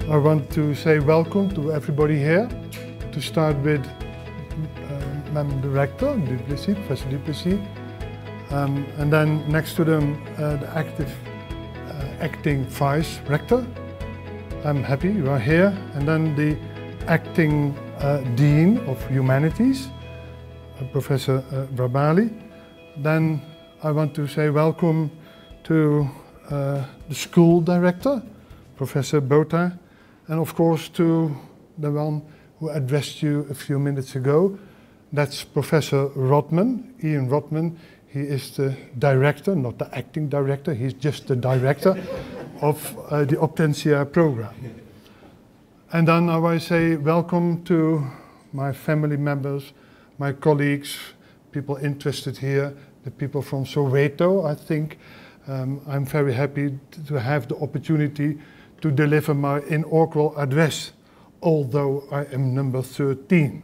I want to say welcome to everybody here. To start with Madam Director, Professor Duplessis, and then next to them the acting Vice Rector. I'm happy you are here. And then the acting Dean of Humanities, Professor Brabali. Then I want to say welcome to the School Director, Professor Baart, and of course to the one who addressed you a few minutes ago. That's Professor Rodman, Ian Rodman. He is the director, not the acting director, he's just the director of the Optensia program. And then I want to say welcome to my family members, my colleagues, people interested here, the people from Soweto, I think. I'm very happy to have the opportunity to deliver my inaugural address, although I am number 13.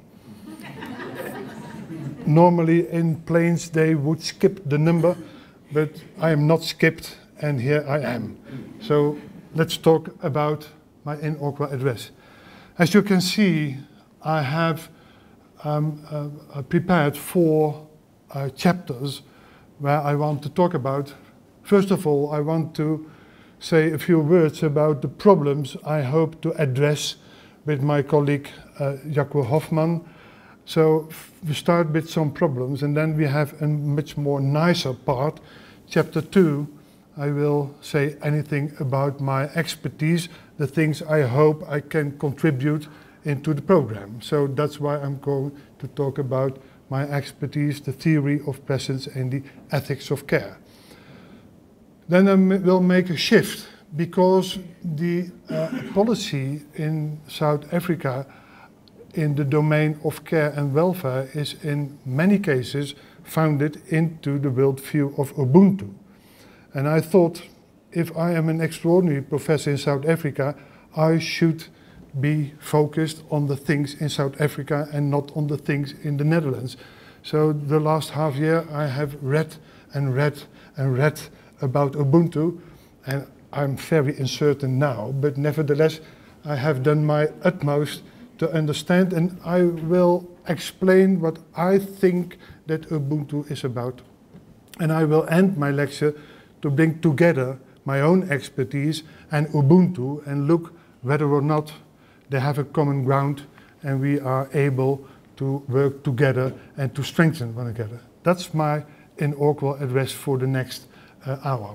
Normally in planes they would skip the number, but I am not skipped and here I am. So let's talk about my inaugural address. As you can see, I have prepared 4 chapters where I want to talk about. First of all, I want to say a few words about the problems I hope to address with my colleague Jacco Hofman. So we start with some problems and then we have a much more nicer part. Chapter 2, I will say anything about my expertise, the things I hope I can contribute into the program. So that's why I'm going to talk about my expertise, the theory of presence and the ethics of care. Then I will make a shift because the policy in South Africa in the domain of care and welfare is in many cases founded into the worldview of Ubuntu. And I thought if I am an extraordinary professor in South Africa, I should be focused on the things in South Africa and not on the things in the Netherlands. So the last half year I have read and read and read about Ubuntu, and I'm very uncertain now, but nevertheless I have done my utmost to understand, and I will explain what I think that Ubuntu is about. And I will end my lecture to bring together my own expertise and Ubuntu and look whether or not they have a common ground and we are able to work together and to strengthen one another. That's my inaugural address for the next hour.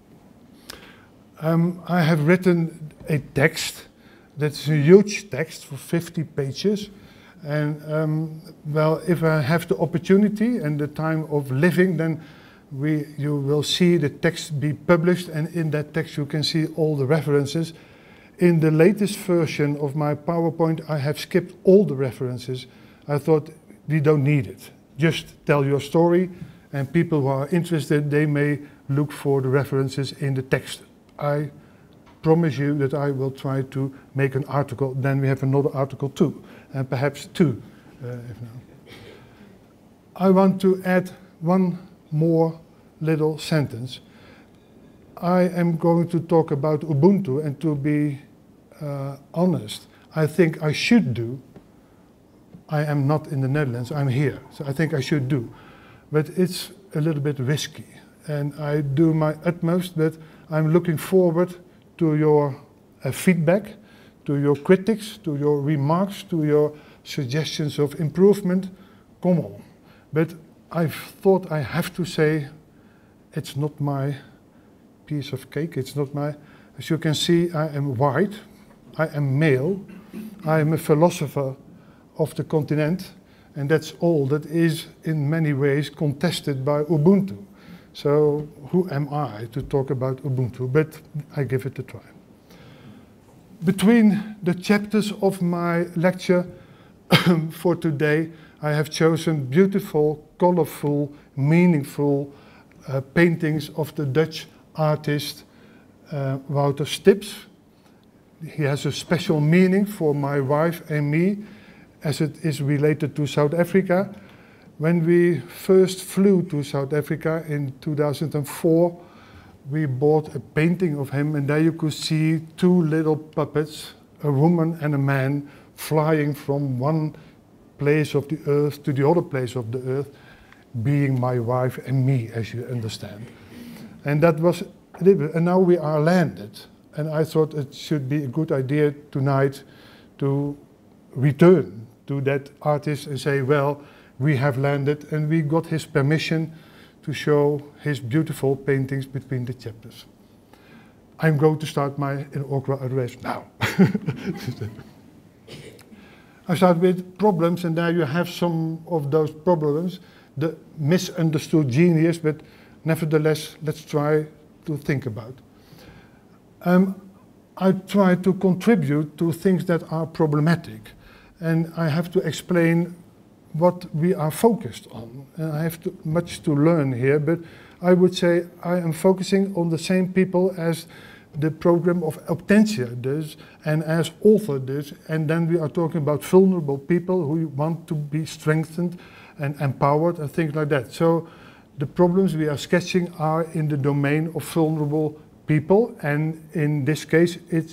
I have written a text that's a huge text for 50 pages. And well, if I have the opportunity and the time of living, then you will see the text be published, and in that text you can see all the references. In the latest version of my PowerPoint, I have skipped all the references. I thought we don't need it. Just tell your story, and people who are interested, they may look for the references in the text. I promise you that I will try to make an article, then we have another article too, and perhaps 2. I want to add one more little sentence. I am going to talk about Ubuntu, and to be honest, I think I should do. I am not in the Netherlands, I'm here, so I think I should do. But it's a little bit risky, and I do my utmost, but I'm looking forward to your feedback, to your critics, to your remarks, to your suggestions of improvement. Come on. But I thought I have to say it's not my piece of cake, it's not my... As you can see, I am white, I am male, I am a philosopher of the continent, and that's all that is in many ways contested by Ubuntu. So who am I to talk about Ubuntu? But I give it a try. Between the chapters of my lecture for today, I have chosen beautiful, colorful, meaningful paintings of the Dutch artist Wouter Stips. He has a special meaning for my wife and me, as it is related to South Africa. When we first flew to South Africa in 2004, we bought a painting of him, and there you could see 2 little puppets a woman and a man flying from one place of the earth to the other place of the earth, being my wife and me, as you understand. And that was, and now we are landed. And I thought it should be a good idea tonight to return to that artist and say, well, we have landed, and we got his permission to show his beautiful paintings between the chapters. I'm going to start my inaugural address now. I start with problems, and there you have some of those problems, the misunderstood genius, but nevertheless, let's try to think about. I try to contribute to things that are problematic, and I have to explain what we are focused on. And I have much to learn here, but I would say I am focusing on the same people as the program of Hortensia does, and as author does, and then we are talking about vulnerable people who want to be strengthened and empowered and things like that. So the problems we are sketching are in the domain of vulnerable people, and in this case it's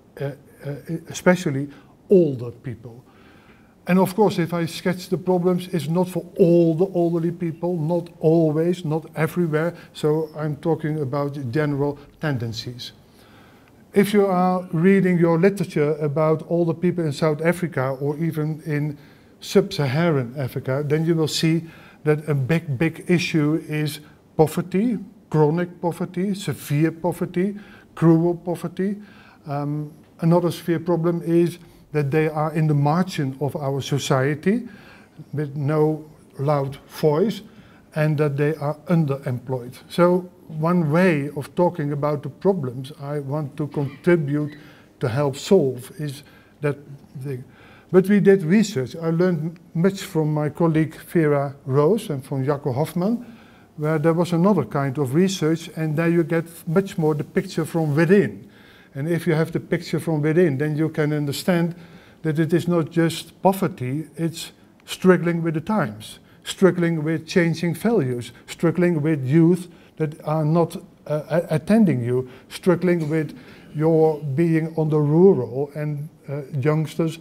especially older people. And of course, if I sketch the problems, it's not for all the elderly people, not always, not everywhere, so I'm talking about general tendencies. If you are reading your literature about older people in South Africa or even in sub-Saharan Africa, then you will see that a big issue is poverty, chronic poverty, severe poverty, cruel poverty. Another severe problem is that they are in the margin of our society with no loud voice, and that they are underemployed. So one way of talking about the problems I want to contribute to help solve is that thing. But we did research. I learned much from my colleague Vera Rose and from Jacco Hoffman, where there was another kind of research, and there you get much more the picture from within. And if you have the picture from within, then you can understand that it is not just poverty, it's struggling with the times, struggling with changing values, struggling with youth that are not attending you, struggling with your being on the rural and youngsters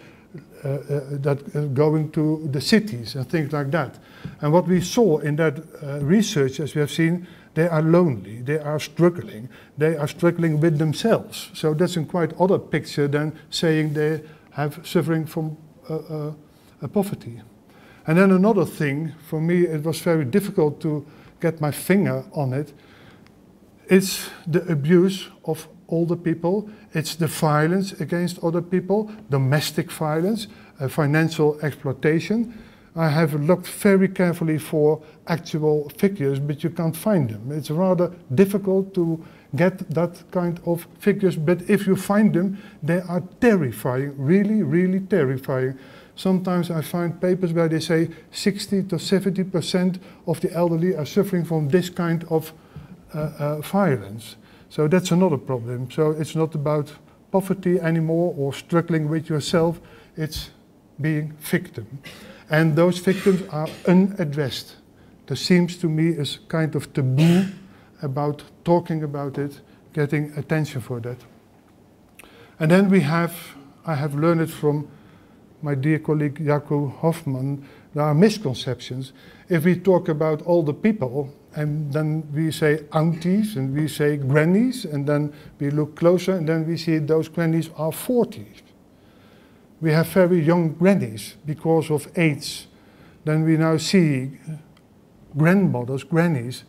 that going to the cities and things like that. And what we saw in that research, as we have seen, they are lonely, they are struggling with themselves. So that's a quite other picture than saying they have suffering from poverty. And then another thing, for me it was very difficult to get my finger on it, it's the abuse of older people, it's the violence against other people, domestic violence, financial exploitation. I have looked very carefully for actual figures, but you can't find them. It's rather difficult to get that kind of figures, but if you find them, they are terrifying, really terrifying. Sometimes I find papers where they say 60 to 70% of the elderly are suffering from this kind of violence. So that's another problem. So it's not about poverty anymore or struggling with yourself, it's being victim. And those victims are unaddressed. There seems to me a kind of taboo about talking about it, getting attention for that. And then I have learned it from my dear colleague Jacco Hoffman, there are misconceptions. If we talk about older people, and then we say aunties, and we say grannies, and then we look closer, and then we see those grannies are 40s. We have very young grannies because of AIDS. Then we now see grandmothers, grannies,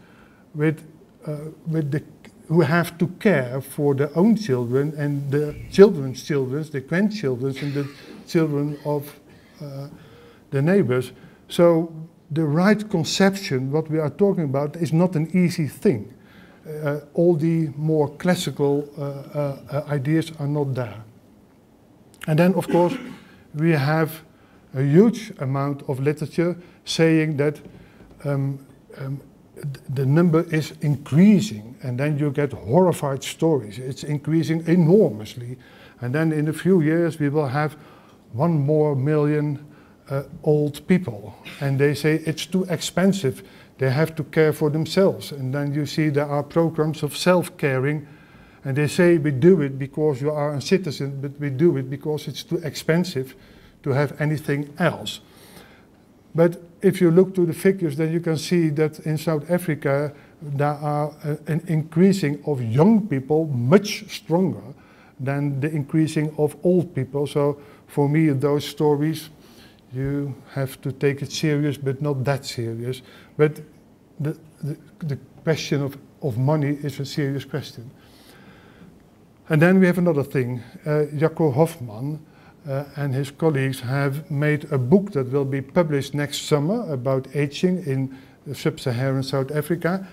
who have to care for their own children and the children's children, the grandchildren, and the children of the neighbors. So the right conception, what we are talking about, is not an easy thing. All the more classical ideas are not there. And then, of course, we have a huge amount of literature saying that the number is increasing, and then you get horrified stories. It's increasing enormously. And then in a few years, we will have 1 more million old people. And they say it's too expensive. They have to care for themselves. And then you see there are programs of self-caring And they say we do it because you are a citizen, but we do it because it's too expensive to have anything else. But if you look to the figures, then you can see that in South Africa there are an increasing of young people much stronger than the increasing of old people. So for me, those stories, you have to take it serious, but not that serious. But the question of money is a serious question. And then we have another thing. Jacco Hofman and his colleagues have made a book that will be published next summer about aging in sub-Saharan South Africa.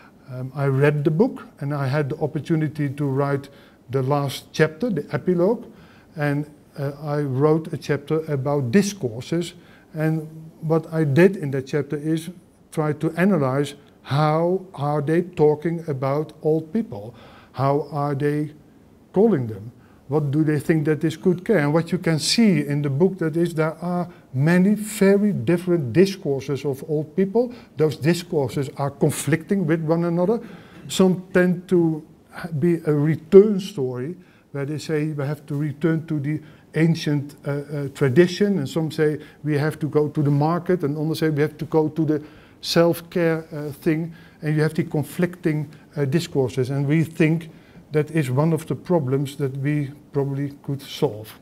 I read the book and I had the opportunity to write the last chapter, the epilogue, and I wrote a chapter about discourses. And what I did in that chapter is try to analyze how are they talking about old people? How are they calling them? What do they think that is good care? And what you can see in the book that is there are many very different discourses of old people. Those discourses are conflicting with one another. Some tend to be a return story where they say we have to return to the ancient tradition, and some say we have to go to the market, and others say we have to go to the self-care thing, and you have the conflicting discourses. And we think that is one of the problems that we probably could solve.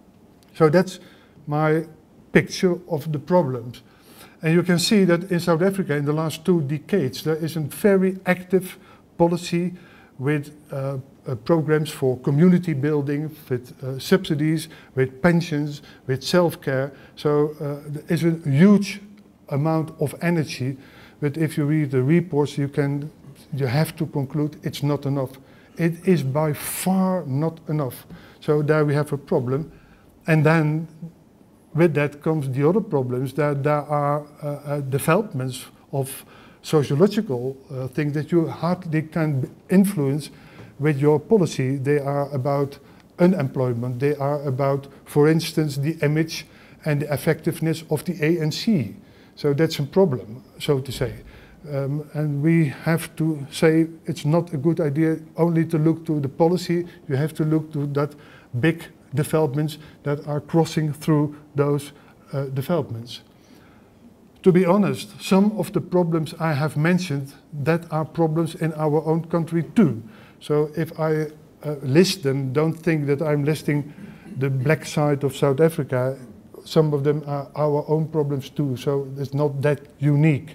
So that's my picture of the problems. And you can see that in South Africa in the last 2 decades there is a very active policy with programs for community building, with subsidies, with pensions, with self-care. So there is a huge amount of energy, but if you read the reports you have to conclude it's not enough. It is by far not enough. So there we have a problem. And then with that comes the other problems, that there are developments of sociological things that you hardly can influence with your policy. They are about unemployment. They are about, for instance, the image and the effectiveness of the ANC. So that's a problem, so to say. And we have to say it's not a good idea only to look to the policy. You have to look to that big developments that are crossing through those developments. To be honest, some of the problems I have mentioned, that are problems in our own country too. So if I list them, don't think that I'm listing the black side of South Africa. Some of them are our own problems too, so it's not that unique.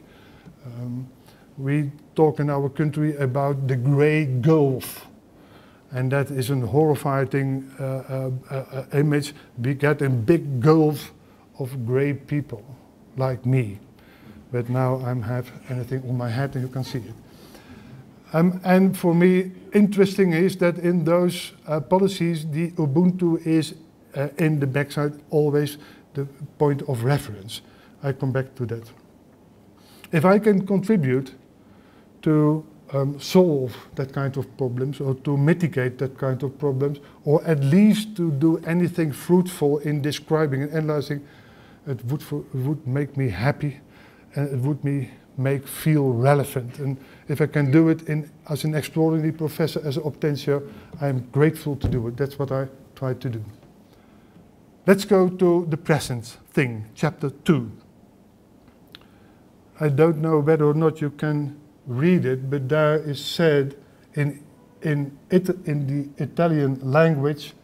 We talk in our country about the grey gulf, and that is a horrifying image. We get a big gulf of grey people, like me. But now I have anything on my head and you can see it. And for me, interesting is that in those policies, the Ubuntu is in the backside always the point of reference. I come back to that. If I can contribute to solve that kind of problems, or to mitigate that kind of problems, or at least to do anything fruitful in describing and analyzing, it would make me happy, and it would make feel relevant. And if I can do it as an extraordinary professor, as an Optentia, I'm grateful to do it. That's what I try to do. Let's go to the present thing, chapter 2. I don't know whether or not you can read it, but there is said in the Italian language,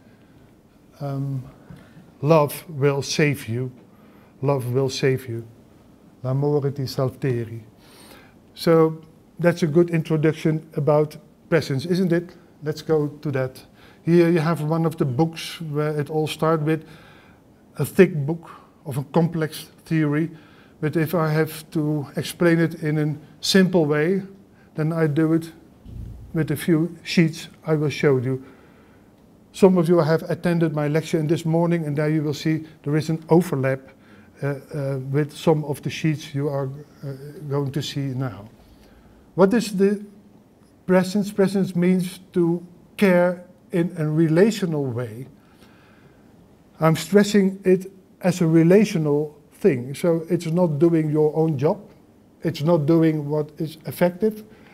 love will save you. Love will save you. L'amore ti salteri. So that's a good introduction about presence, isn't it? Let's go to that. Here you have one of the books where it all starts with a thick book of a complex theory. But if I have to explain it in a simple way, then I do it with a few sheets I will show you. Some of you have attended my lecture this morning, and there you will see there is an overlap with some of the sheets you are going to see now. What is the presence? Presence means to care in a relational way. I'm stressing it as a relational thing. So it's not doing your own job. It's not doing what is effective.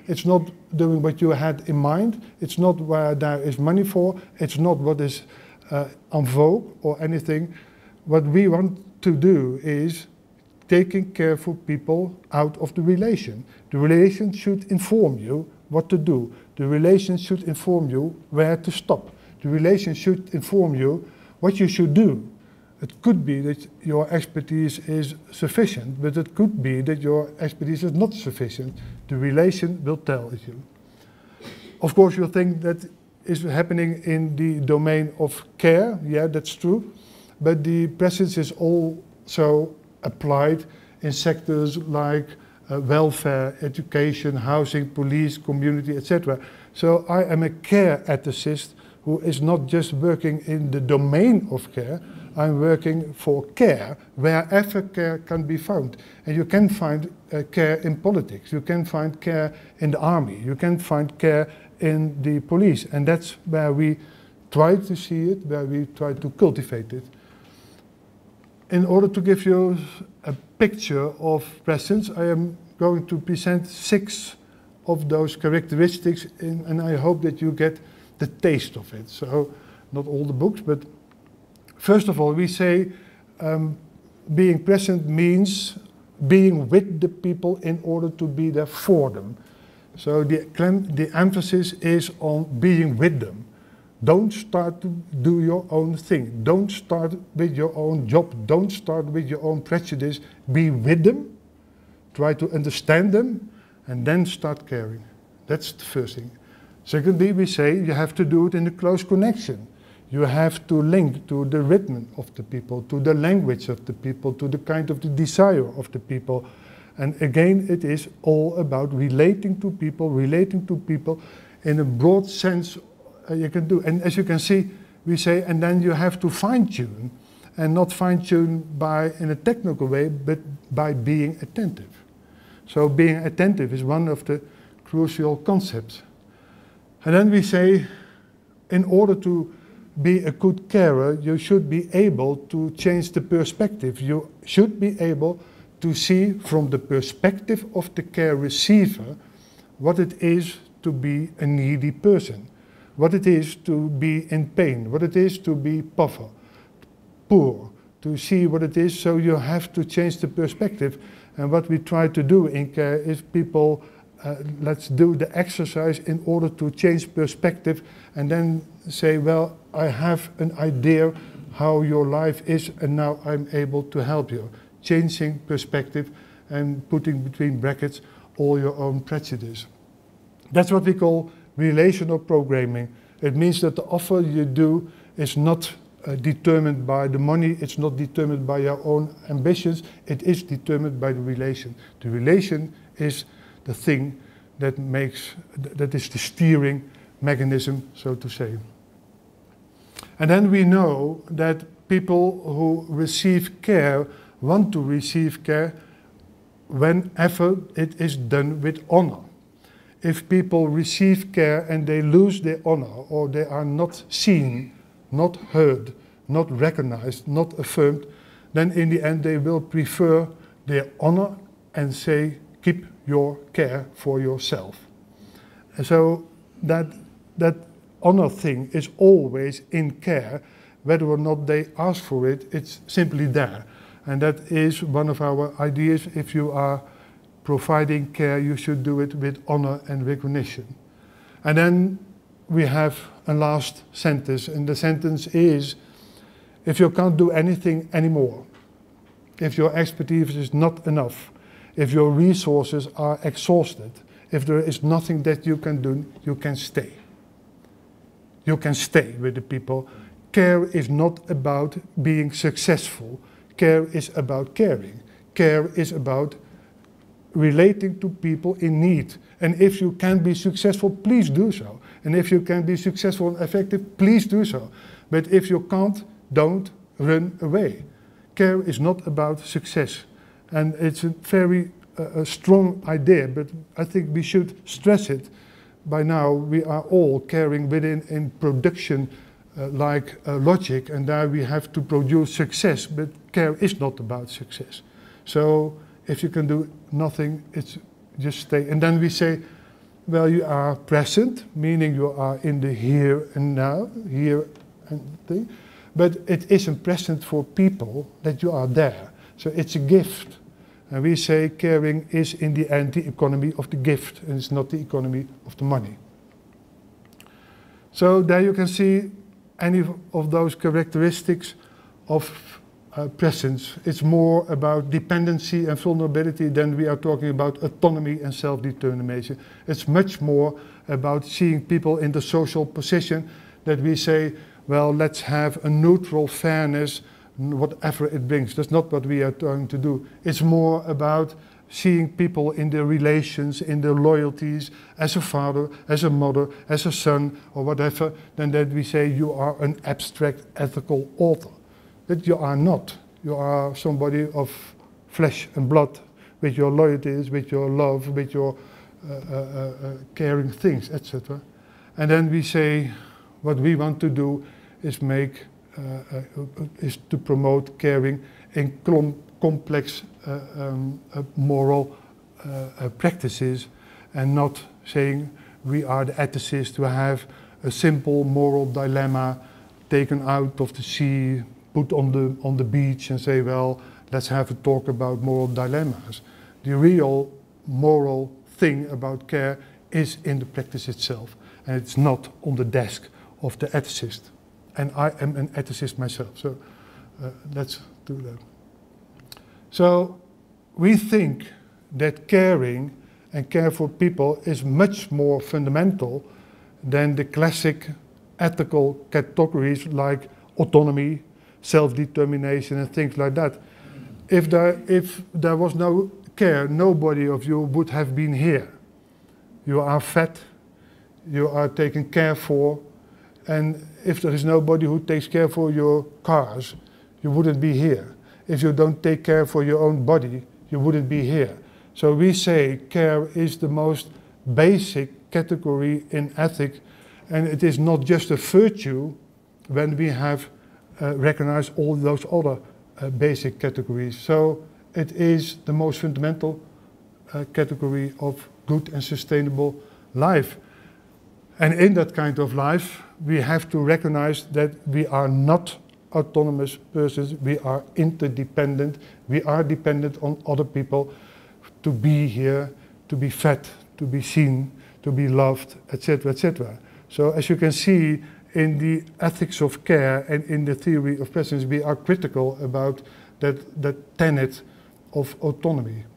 It's not doing what you had in mind. It's not where there is money for. It's not what is en vogue or anything. What we want to do is taking care for people out of the relation. The relation should inform you what to do. The relation should inform you where to stop. The relation should inform you what you should do. It could be that your expertise is sufficient, but it could be that your expertise is not sufficient. The relation will tell you. Of course, you think that is happening in the domain of care. Yeah, that's true. But the presence is also applied in sectors like welfare, education, housing, police, community, etc. So I am a care ethicist who is not just working in the domain of care. I'm working for care wherever care can be found. And you can find care in politics. You can find care in the army. You can find care in the police. And that's where we try to see it, where we try to cultivate it. In order to give you a picture of presence, I am going to present 6 of those characteristics, and I hope that you get the taste of it. So, not all the books, but first of all, we say being present means being with the people in order to be there for them. So the emphasis is on being with them. Don't start to do your own thing. Don't start with your own job. Don't start with your own prejudice. Be with them, try to understand them, and then start caring. That's the first thing. Secondly, we say you have to do it in a close connection. You have to link to the rhythm of the people, to the language of the people, to the kind of the desire of the people. And again, it is all about relating to people in a broad sense you can do. And as you can see, we say, and then you have to fine-tune, and not fine-tune in a technical way, but by being attentive. So being attentive is one of the crucial concepts. And then we say, in order to be a good carer, you should be able to change the perspective. You should be able to see from the perspective of the care receiver what it is to be a needy person, what it is to be in pain, what it is to be poor, to see what it is. So you have to change the perspective. And what we try to do in care is people, let's do the exercise in order to change perspective and then say, well, I have an idea how your life is and now I'm able to help you. Changing perspective and putting between brackets all your own prejudice. That's what we call relational programming. It means that the offer you do is not determined by the money, it's not determined by your own ambitions, it is determined by the relation. The relation is the thing that is the steering mechanism, so to say. And then we know that people who receive care want to receive care whenever it is done with honor. If people receive care and they lose their honor, or they are not seen, not heard, not recognized, not affirmed, then in the end they will prefer their honor and say, keep your care for yourself. And so that honor thing is always in care, whether or not they ask for it, it's simply there. And that is one of our ideas. If you are providing care, you should do it with honor and recognition. And then we have a last sentence, and the sentence is, if you can't do anything anymore, if your expertise is not enough, if your resources are exhausted, if there is nothing that you can do, you can stay. You can stay with the people. Care is not about being successful. Care is about caring. Care is about relating to people in need. And if you can be successful, please do so. And if you can be successful and effective, please do so. But if you can't, don't run away. Care is not about success. And it's a very strong idea, but I think we should stress it. By now, we are all caring within in production logic, and there we have to produce success, but care is not about success. So if you can do nothing, it's just stay. And then we say, well, you are present, meaning you are in the here and now, here and thing. But it isn't present for people that you are there. So it's a gift. And we say caring is in the end the economy of the gift, and it's not the economy of the money. So there you can see any of those characteristics of presence. It's more about dependency and vulnerability than we are talking about autonomy and self-determination. It's much more about seeing people in the social position that we say, well, let's have a neutral fairness, whatever it brings. That's not what we are trying to do. It's more about seeing people in their relations, in their loyalties, as a father, as a mother, as a son, or whatever, than that we say you are an abstract ethical author. That you are not. You are somebody of flesh and blood, with your loyalties, with your love, with your caring things, etc. And then we say what we want to do is is to promote caring in complex moral practices, and not saying we are the ethicists who have a simple moral dilemma taken out of the sea, put on the beach and say, well, let's have a talk about moral dilemmas. The real moral thing about care is in the practice itself, and it's not on the desk of the ethicist. And I am an ethicist myself, so let's do that. So we think that caring and care for people is much more fundamental than the classic ethical categories like autonomy, self-determination and things like that. If there was no care, nobody of you would have been here. You are fed, you are taken care for, and if there is nobody who takes care for your cars, you wouldn't be here. If you don't take care for your own body, you wouldn't be here. So we say care is the most basic category in ethics, and it is not just a virtue when we have recognized all those other basic categories. So it is the most fundamental category of good and sustainable life. And in that kind of life, we have to recognize that we are not autonomous persons, we are interdependent, we are dependent on other people to be here, to be fed, to be seen, to be loved, etc., etc. So as you can see, in the ethics of care and in the theory of presence, we are critical about that tenet of autonomy.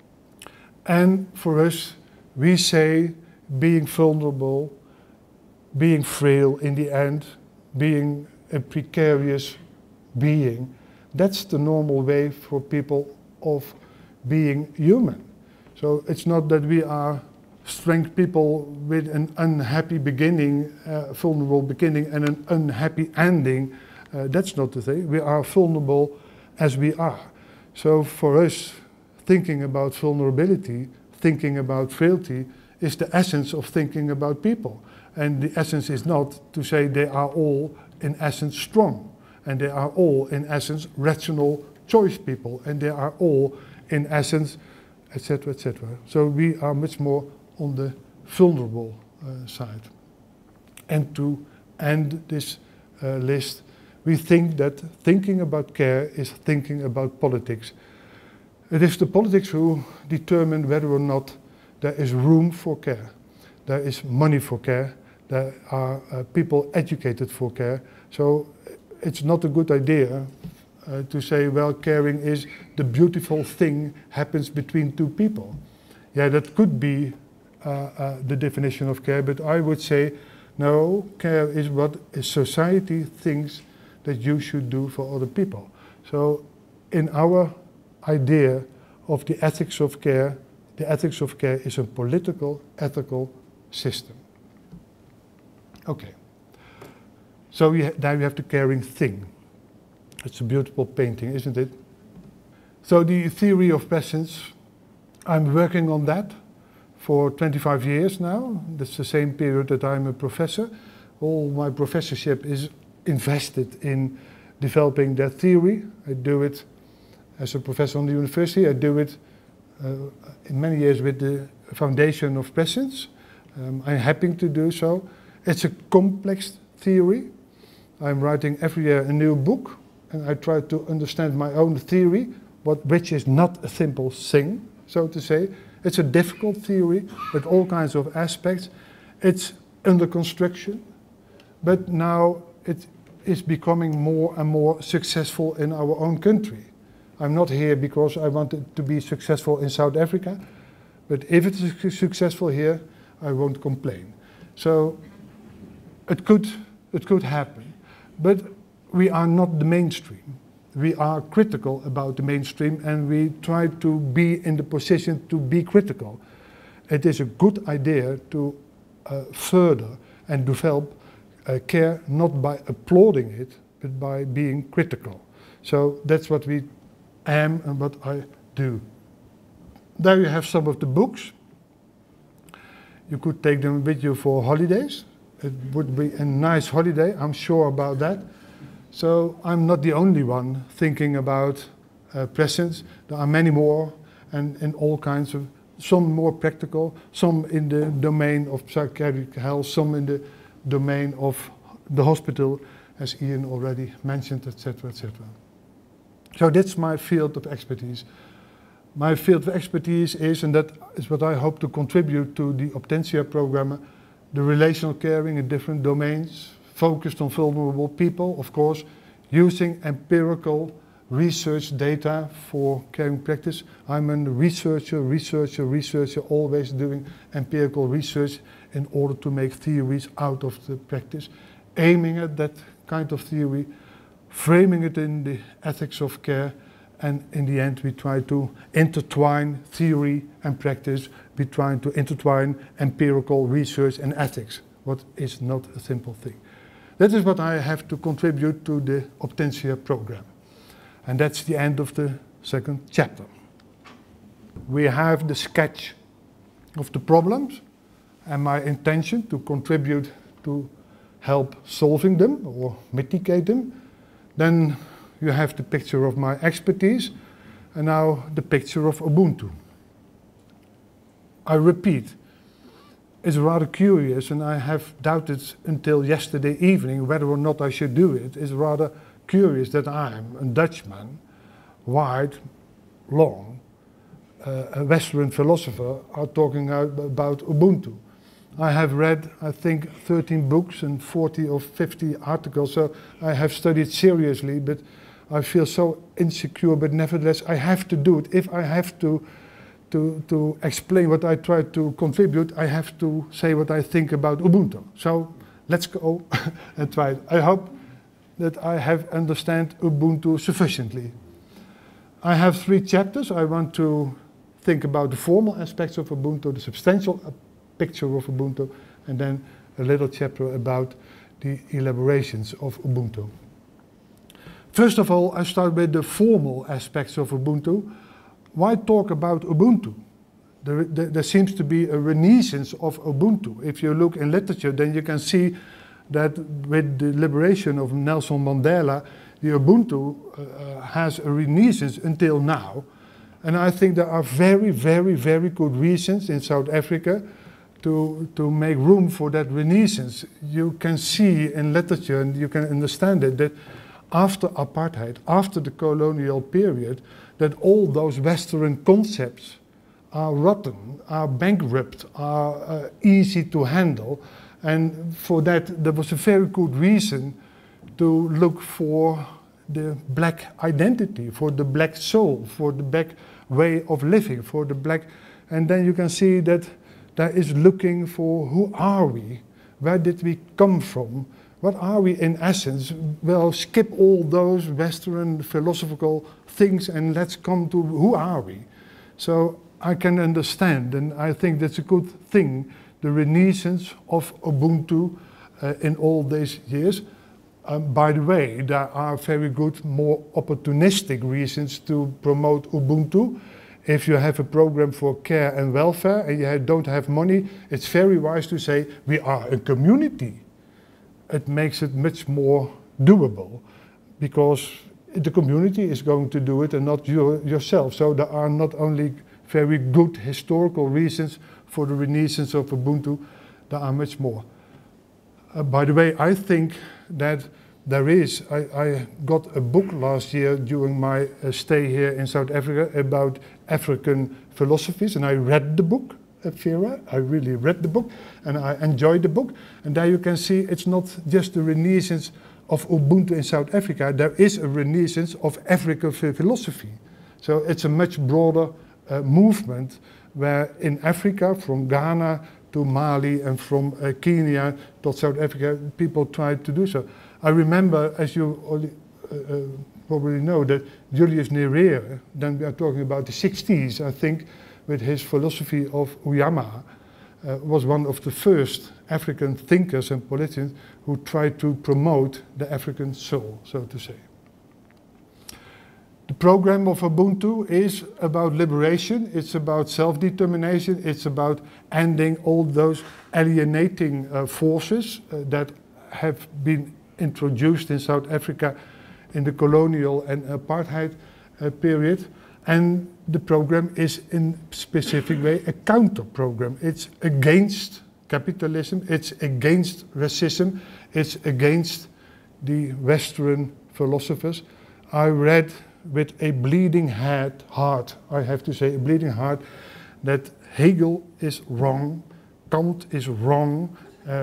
And for us, we say being vulnerable, being frail in the end, being a precarious being, that's the normal way for people of being human. So it's not that we are strength people with an unhappy beginning, vulnerable beginning, and an unhappy ending. That's not the thing. We are vulnerable as we are. So for us, thinking about vulnerability, thinking about frailty, is the essence of thinking about people. And the essence is not to say they are all in essence strong, and they are all in essence rational choice people, and they are all in essence, etc., etc. So we are much more on the vulnerable side. And to end this list, we think that thinking about care is thinking about politics. It is the politics who determine whether or not there is room for care, there is money for care, there are people educated for care. So it's not a good idea to say, well, caring is the beautiful thing happens between two people. Yeah, that could be the definition of care, but I would say, no, care is what society thinks that you should do for other people. So in our idea of the ethics of care is a political, ethical system. Okay. So now we have the caring thing. It's a beautiful painting, isn't it? So the theory of presence, I'm working on that for 25 years now. That's the same period that I'm a professor. All my professorship is invested in developing that theory. I do it as a professor on the university. I do it in many years with the Foundation of Presence. I'm happy to do so. It's a complex theory. I'm writing every year a new book, and I try to understand my own theory, which is not a simple thing, so to say. It's a difficult theory with all kinds of aspects. It's under construction, but now it is becoming more and more successful in our own country. I'm not here because I want it to be successful in South Africa, but if it is successful here, I won't complain. So it could happen, but we are not the mainstream. We are critical about the mainstream, and we try to be in the position to be critical. It is a good idea to further and develop care, not by applauding it, but by being critical. So that's what we am and what I do. There you have some of the books. You could take them with you for holidays. It would be a nice holiday, I'm sure about that. So I'm not the only one thinking about presents. There are many more, and in all kinds of, some more practical, some in the domain of psychiatric health, some in the domain of the hospital, as Ian already mentioned, etc., etc. So that's my field of expertise. My field of expertise is, and that is what I hope to contribute to the Optentia program, the relational caring in different domains, focused on vulnerable people, of course, using empirical research data for caring practice. I'm a researcher, always doing empirical research in order to make theories out of the practice, aiming at that kind of theory, framing it in the ethics of care, and in the end we try to intertwine theory and practice. We try to intertwine empirical research and ethics, what is not a simple thing. That is what I have to contribute to the Optentia program. And that's the end of the second chapter. We have the sketch of the problems and my intention to contribute to help solving them or mitigate them. Then you have the picture of my expertise, and now the picture of Ubuntu. I repeat, it's rather curious, and I have doubted until yesterday evening whether or not I should do it. It's rather curious that I'm a Dutchman, white, long, a Western philosopher, are talking about Ubuntu. I have read, I think, 13 books and 40 or 50 articles, so I have studied seriously, but I feel so insecure, but nevertheless I have to do it. If I have to explain what I try to contribute, I have to say what I think about Ubuntu. So let's go and try it. I hope that I have understand Ubuntu sufficiently. I have 3 chapters. I want to think about the formal aspects of Ubuntu, the substantial picture of Ubuntu, and then a little chapter about the elaborations of Ubuntu. First of all, I start with the formal aspects of Ubuntu. Why talk about Ubuntu? There seems to be a renaissance of Ubuntu. If you look in literature, then you can see that with the liberation of Nelson Mandela, the Ubuntu has a renaissance until now. And I think there are very, very, very good reasons in South Africa to make room for that renaissance. You can see in literature, and you can understand it, that after apartheid, after the colonial period, that all those Western concepts are rotten, are bankrupt, are easy to handle. And for that, there was a very good reason to look for the black identity, for the black soul, for the black way of living, for the black. And then you can see that there is looking for who are we, where did we come from, what are we in essence? Well, skip all those Western philosophical things and let's come to who are we. So I can understand, and I think that's a good thing, the renaissance of Ubuntu in all these years. By the way, there are very good, more opportunistic reasons to promote Ubuntu. If you have a program for care and welfare and you don't have money, it's very wise to say, we are a community. It makes it much more doable because the community is going to do it and not yourself. So there are not only very good historical reasons for the renaissance of Ubuntu, there are much more. By the way, I think that there is, I got a book last year during my stay here in South Africa about African philosophies, and I read the book, Vera. I really read the book, and I enjoyed the book. And there you can see it's not just the renaissance of Ubuntu in South Africa, there is a renaissance of African philosophy. So it's a much broader movement where in Africa, from Ghana to Mali and from Kenya to South Africa, people tried to do so. I remember, as you probably know, that Julius Nyerere, then we are talking about the 60s, I think, with his philosophy of Uyama, was one of the first African thinkers and politicians who tried to promote the African soul, so to say. The program of Ubuntu is about liberation, it's about self-determination, it's about ending all those alienating forces that have been introduced in South Africa in the colonial and apartheid period. And the program is in a specific way a counter program. It's against capitalism, it's against racism, it's against the Western philosophers. I read with a bleeding heart, I have to say, a bleeding heart, that Hegel is wrong, Kant is wrong,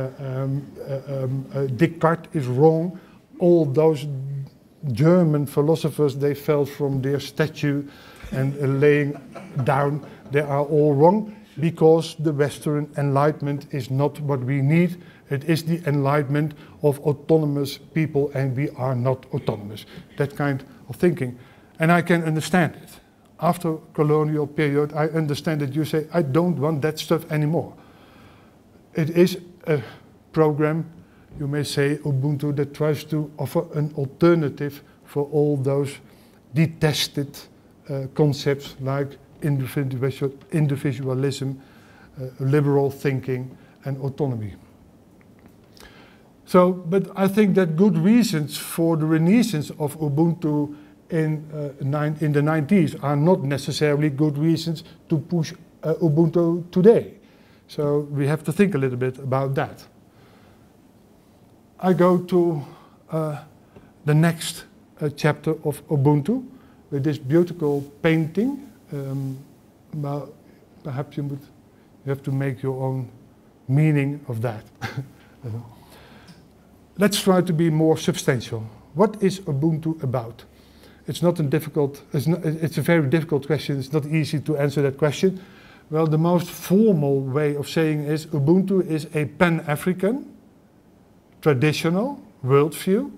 Descartes is wrong. All those German philosophers, they fell from their statue and laying down, they are all wrong, because the Western Enlightenment is not what we need. It is the enlightenment of autonomous people, and we are not autonomous. That kind of thinking. And I can understand it. After colonial period, I understand that you say, I don't want that stuff anymore. It is a program, you may say, Ubuntu, that tries to offer an alternative for all those detested concepts like individualism, liberal thinking, and autonomy. So, but I think that good reasons for the renaissance of Ubuntu in the 90s are not necessarily good reasons to push Ubuntu today. So we have to think a little bit about that. I go to the next chapter of Ubuntu with this beautiful painting. Well, perhaps you have to make your own meaning of that. Let's try to be more substantial. What is Ubuntu about? It's not a difficult, it's a very difficult question. It's not easy to answer that question. Well, the most formal way of saying is Ubuntu is a Pan-African, traditional worldview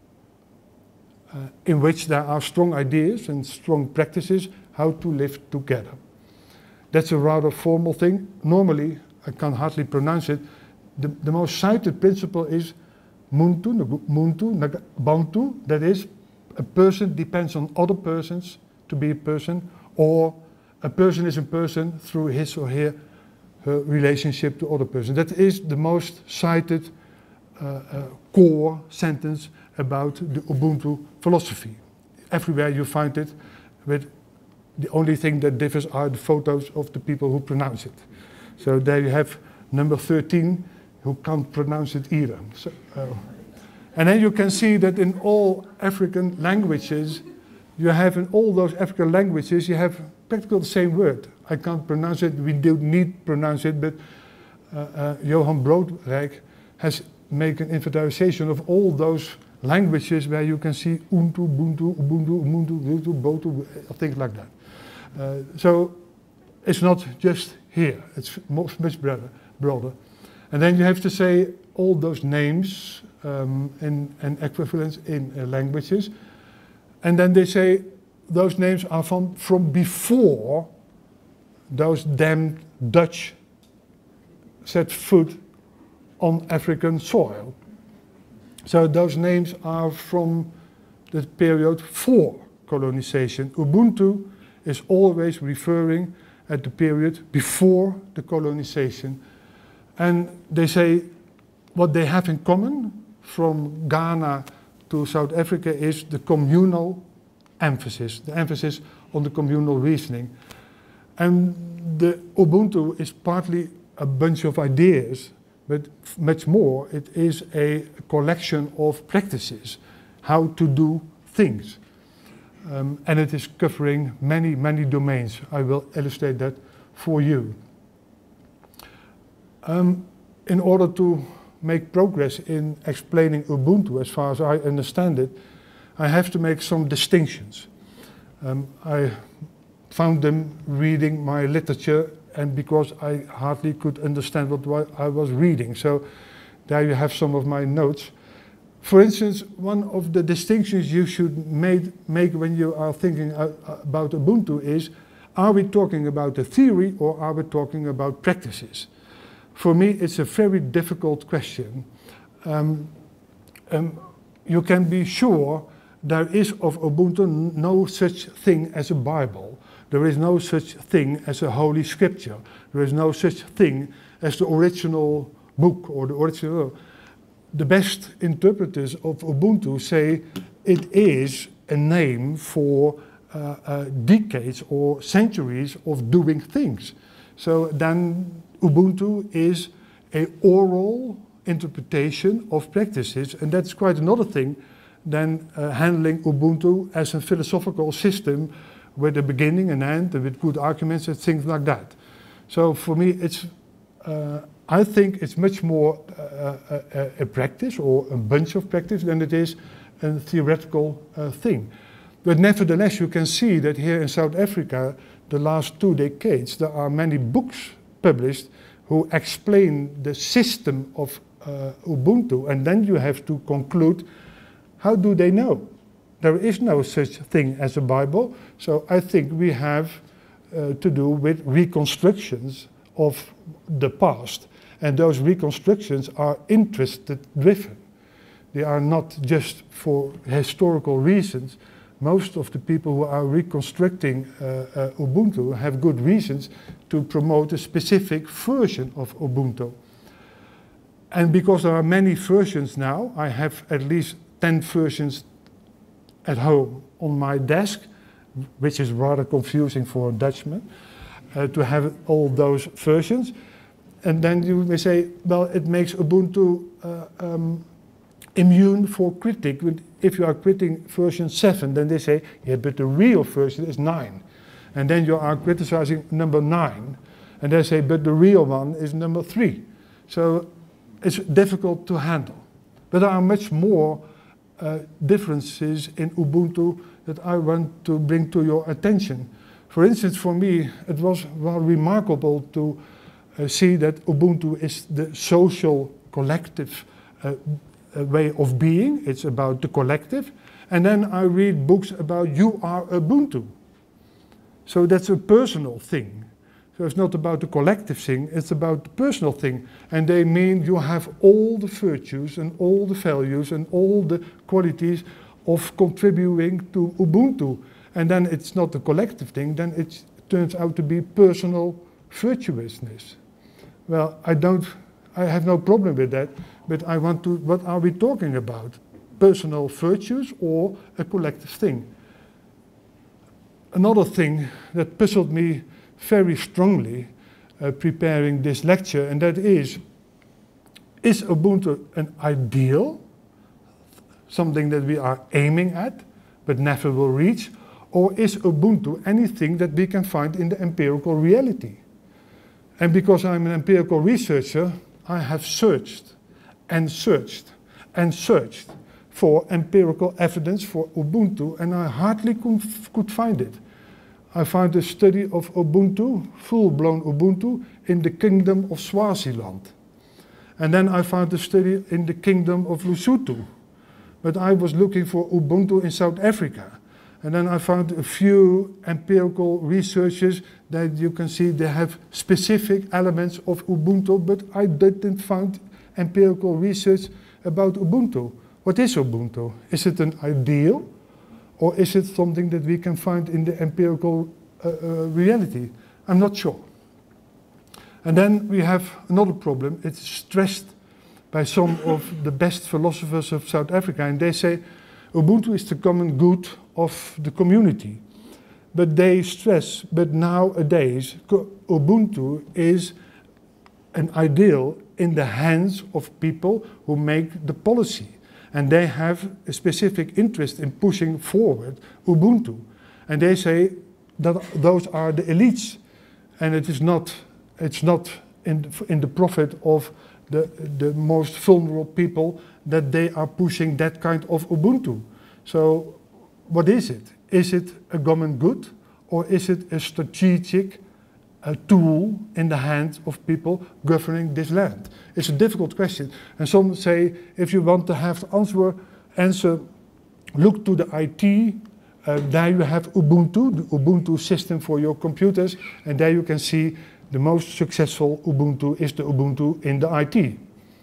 in which there are strong ideas and strong practices how to live together. That's a rather formal thing. Normally, I can hardly pronounce it. The most cited principle is Ubuntu, Bantu, that is, a person depends on other persons to be a person, or a person is a person through his or her relationship to other persons. That is the most cited core sentence about the Ubuntu philosophy. Everywhere you find it, with the only thing that differs are the photos of the people who pronounce it. So there you have number 13, who can't pronounce it either. So, and then you can see that in all African languages, you have in all those African languages, you have practically the same word. I can't pronounce it, we don't need to pronounce it, but Johan Broodrijk has made an inventarization of all those languages where you can see Untu, Ubuntu, Ubuntu, Ubuntu, Botu, things like that. So it's not just here, it's much broader. And then you have to say all those names and equivalents in languages. And then they say those names are from before those damned Dutch set foot on African soil. So those names are from the period for colonization. Ubuntu is always referring at the period before the colonization. And they say what they have in common from Ghana to South Africa is the communal emphasis, the emphasis on the communal reasoning. And the Ubuntu is partly a bunch of ideas but much more, it is a collection of practices, how to do things. And it is covering many, many domains. I will illustrate that for you. In order to make progress in explaining Ubuntu, as far as I understand it, I have to make some distinctions. I found them reading my literature, and because I hardly could understand what I was reading. So there you have some of my notes. For instance, one of the distinctions you should make when you are thinking about Ubuntu is, are we talking about a theory or are we talking about practices? For me, it's a very difficult question. You can be sure there is of Ubuntu no such thing as a Bible. There is no such thing as a Holy Scripture. There is no such thing as the original book or the original. The best interpreters of Ubuntu say it is a name for decades or centuries of doing things. So then Ubuntu is an oral interpretation of practices, and that's quite another thing than handling Ubuntu as a philosophical system with a beginning and end and with good arguments and things like that. So for me, it's I think it's much more a practice or a bunch of practice than it is a theoretical thing. But nevertheless, you can see that here in South Africa, the last 2 decades, there are many books published who explain the system of Ubuntu, and then you have to conclude, how do they know? There is no such thing as a Bible, so I think we have to do with reconstructions of the past. And those reconstructions are interest-driven. They are not just for historical reasons. Most of the people who are reconstructing Ubuntu have good reasons to promote a specific version of Ubuntu. And because there are many versions now, I have at least 10 versions at home on my desk, which is rather confusing for a Dutchman, to have all those versions. And then you may say, well, it makes Ubuntu immune for critique. If you are critiquing version 7, then they say, yeah, but the real version is 9. And then you are criticizing number 9. And they say, but the real one is number 3. So it's difficult to handle. But there are much more differences in Ubuntu that I want to bring to your attention. For instance, for me, it was well remarkable to see that Ubuntu is the social collective way of being. It's about the collective. And then I read books about you are Ubuntu. So that's a personal thing. So it's not about the collective thing, it's about the personal thing. And they mean you have all the virtues and all the values and all the qualities of contributing to Ubuntu. And then it's not a collective thing, then it turns out to be personal virtuousness. Well, I have no problem with that, but I want to, what are we talking about? Personal virtues or a collective thing? Another thing that puzzled me very strongly preparing this lecture, and that is Ubuntu an ideal, something that we are aiming at, but never will reach, or is Ubuntu anything that we can find in the empirical reality? And because I'm an empirical researcher, I have searched and searched and searched for empirical evidence for Ubuntu, and I hardly could find it. I found a study of Ubuntu, full-blown Ubuntu, in the kingdom of Swaziland. And then I found a study in the kingdom of Lesotho. But I was looking for Ubuntu in South Africa. And then I found a few empirical researches that you can see they have specific elements of Ubuntu, but I didn't find empirical research about Ubuntu. What is Ubuntu? Is it an ideal? Or is it something that we can find in the empirical reality? I'm not sure. And then we have another problem. It's stressed by some of the best philosophers of South Africa, and they say Ubuntu is the common good of the community. But they stress, but nowadays Ubuntu is an ideal in the hands of people who make the policy. And they have a specific interest in pushing forward Ubuntu. And they say that those are the elites. And it's not in the profit of the most vulnerable people that they are pushing that kind of Ubuntu. So what is it? Is it a common good, or is it a strategic tool in the hands of people governing this land? It's a difficult question. And some say, if you want to have the answer, look to the IT. There you have Ubuntu, the Ubuntu system for your computers, and there you can see the most successful Ubuntu is the Ubuntu in the IT,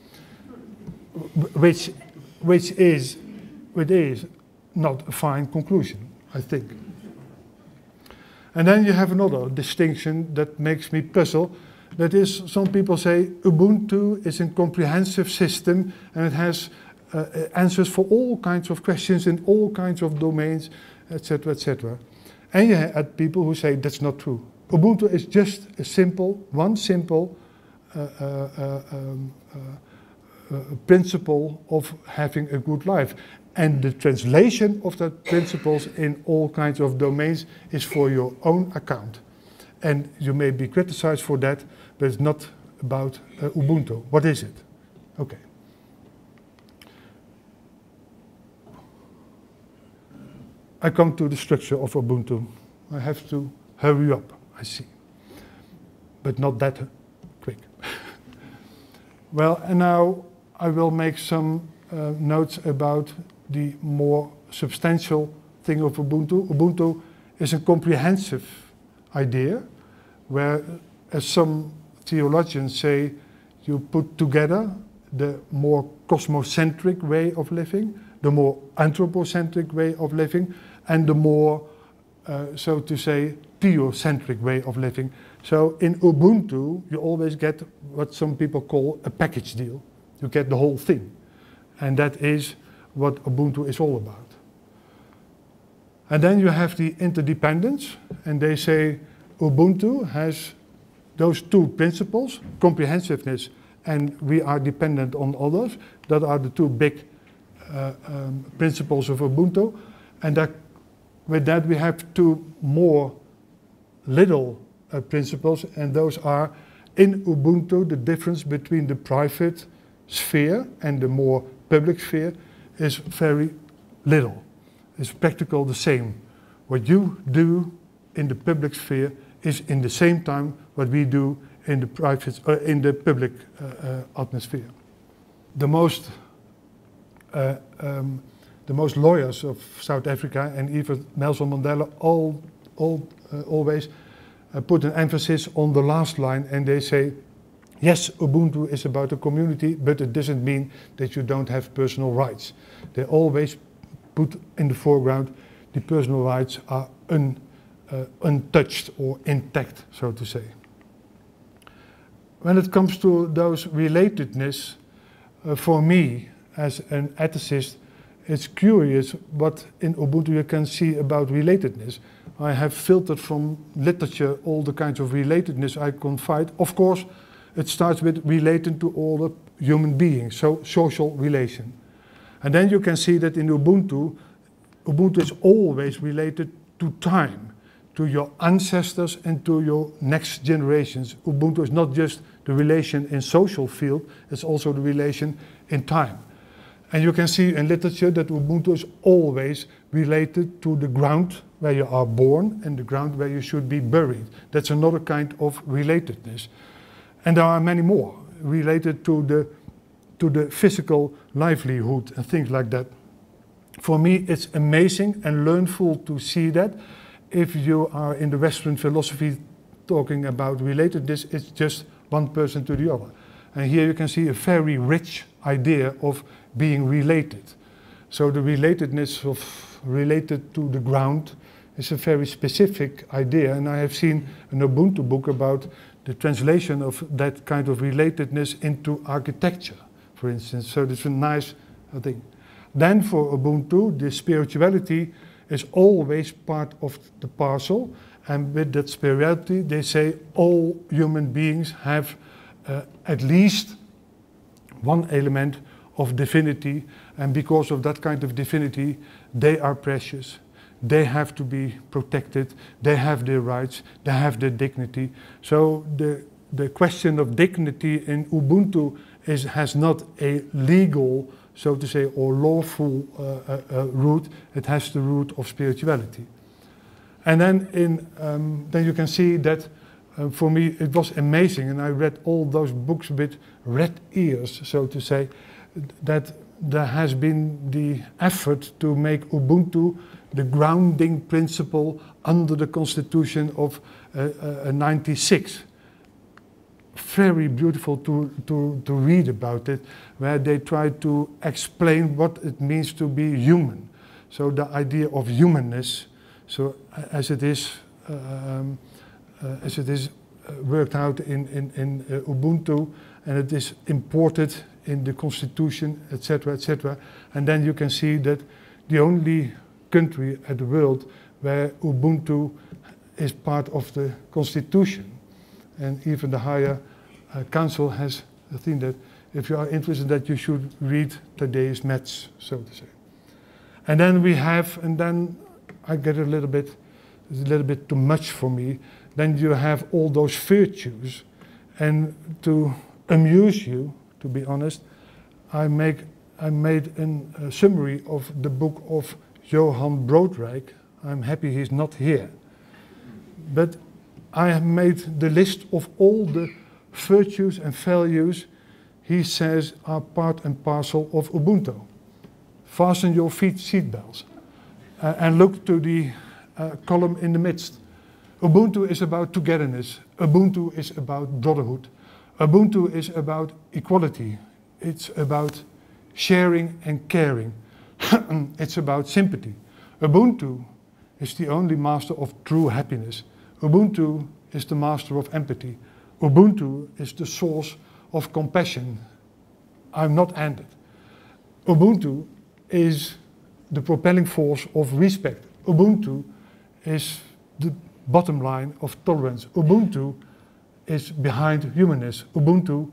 which is not a fine conclusion, I think. And then you have another distinction that makes me puzzle. That is, some people say Ubuntu is a comprehensive system and it has answers for all kinds of questions in all kinds of domains, etc., etc. And you have people who say that's not true. Ubuntu is just one simple principle of having a good life. And the translation of that principles in all kinds of domains is for your own account. And you may be criticized for that, but it's not about Ubuntu. What is it? Okay. I come to the structure of Ubuntu. I have to hurry up, I see. But not that quick. Well, and now I will make some notes about the more substantial thing of Ubuntu. Ubuntu is a comprehensive idea where, as some theologians say, you put together the more cosmocentric way of living, the more anthropocentric way of living, and the more, so to say, theocentric way of living. So in Ubuntu, you always get what some people call a package deal. You get the whole thing. And that is what Ubuntu is all about. And then you have the interdependence, and they say Ubuntu has those two principles, comprehensiveness and we are dependent on others. That are the two big principles of Ubuntu. And with that we have two more little principles, and those are in Ubuntu the difference between the private sphere and the more public sphere is very little. It's practically the same. What you do in the public sphere is in the same time what we do in the private, in the public atmosphere. The most lawyers of South Africa and even Nelson Mandela always put an emphasis on the last line, and they say, yes, Ubuntu is about the community, but it doesn't mean that you don't have personal rights. They always put in the foreground the personal rights are untouched or intact, so to say. When it comes to those relatedness, for me, as an ethicist, it's curious what in Ubuntu you can see about relatedness. I have filtered from literature all the kinds of relatedness I can find. Of course, it starts with relating to all the human beings, so social relation. And then you can see that in Ubuntu, Ubuntu is always related to time, to your ancestors and to your next generations. Ubuntu is not just the relation in social field, it's also the relation in time. And you can see in literature that Ubuntu is always related to the ground where you are born and the ground where you should be buried. That's another kind of relatedness. And there are many more related to the physical livelihood and things like that. For me, it's amazing and learnful to see that. If you are in the Western philosophy talking about relatedness, it's just one person to the other. And here you can see a very rich idea of being related. So the relatedness of related to the ground is a very specific idea. And I have seen an Ubuntu book about the translation of that kind of relatedness into architecture, for instance. So it's a nice thing. Then for Ubuntu, the spirituality is always part of the parcel. And with that spirituality, they say all human beings have at least one element of divinity, and because of that kind of divinity, they are precious. They have to be protected. They have their rights. They have their dignity. So the question of dignity in Ubuntu has not a legal, so to say, or lawful root. It has the root of spirituality. And then then you can see that for me it was amazing, and I read all those books with red ears, so to say, that there has been the effort to make Ubuntu the grounding principle under the Constitution of '96. Very beautiful to read about it, where they try to explain what it means to be human. So the idea of humanness, so as it is worked out in Ubuntu, and it is imported in the Constitution, etc., etc. And then you can see that the only country at the world where Ubuntu is part of the Constitution, and even the higher council has seen that. If you are interested, that you should read today's match, so to say. And then we have, and then I get it's a little bit too much for me. Then you have all those virtues, and to amuse you, to be honest, I made a summary of the book of Johan Broodrijk. I'm happy he's not here. But I have made the list of all the virtues and values he says are part and parcel of Ubuntu. Fasten your seatbelts and look to the column in the midst. Ubuntu is about togetherness. Ubuntu is about brotherhood. Ubuntu is about equality. It's about sharing and caring. It's about sympathy. Ubuntu is the only master of true happiness. Ubuntu is the master of empathy. Ubuntu is the source of compassion. I'm not ended. Ubuntu is the propelling force of respect. Ubuntu is the bottom line of tolerance. Ubuntu is behind humanness. Ubuntu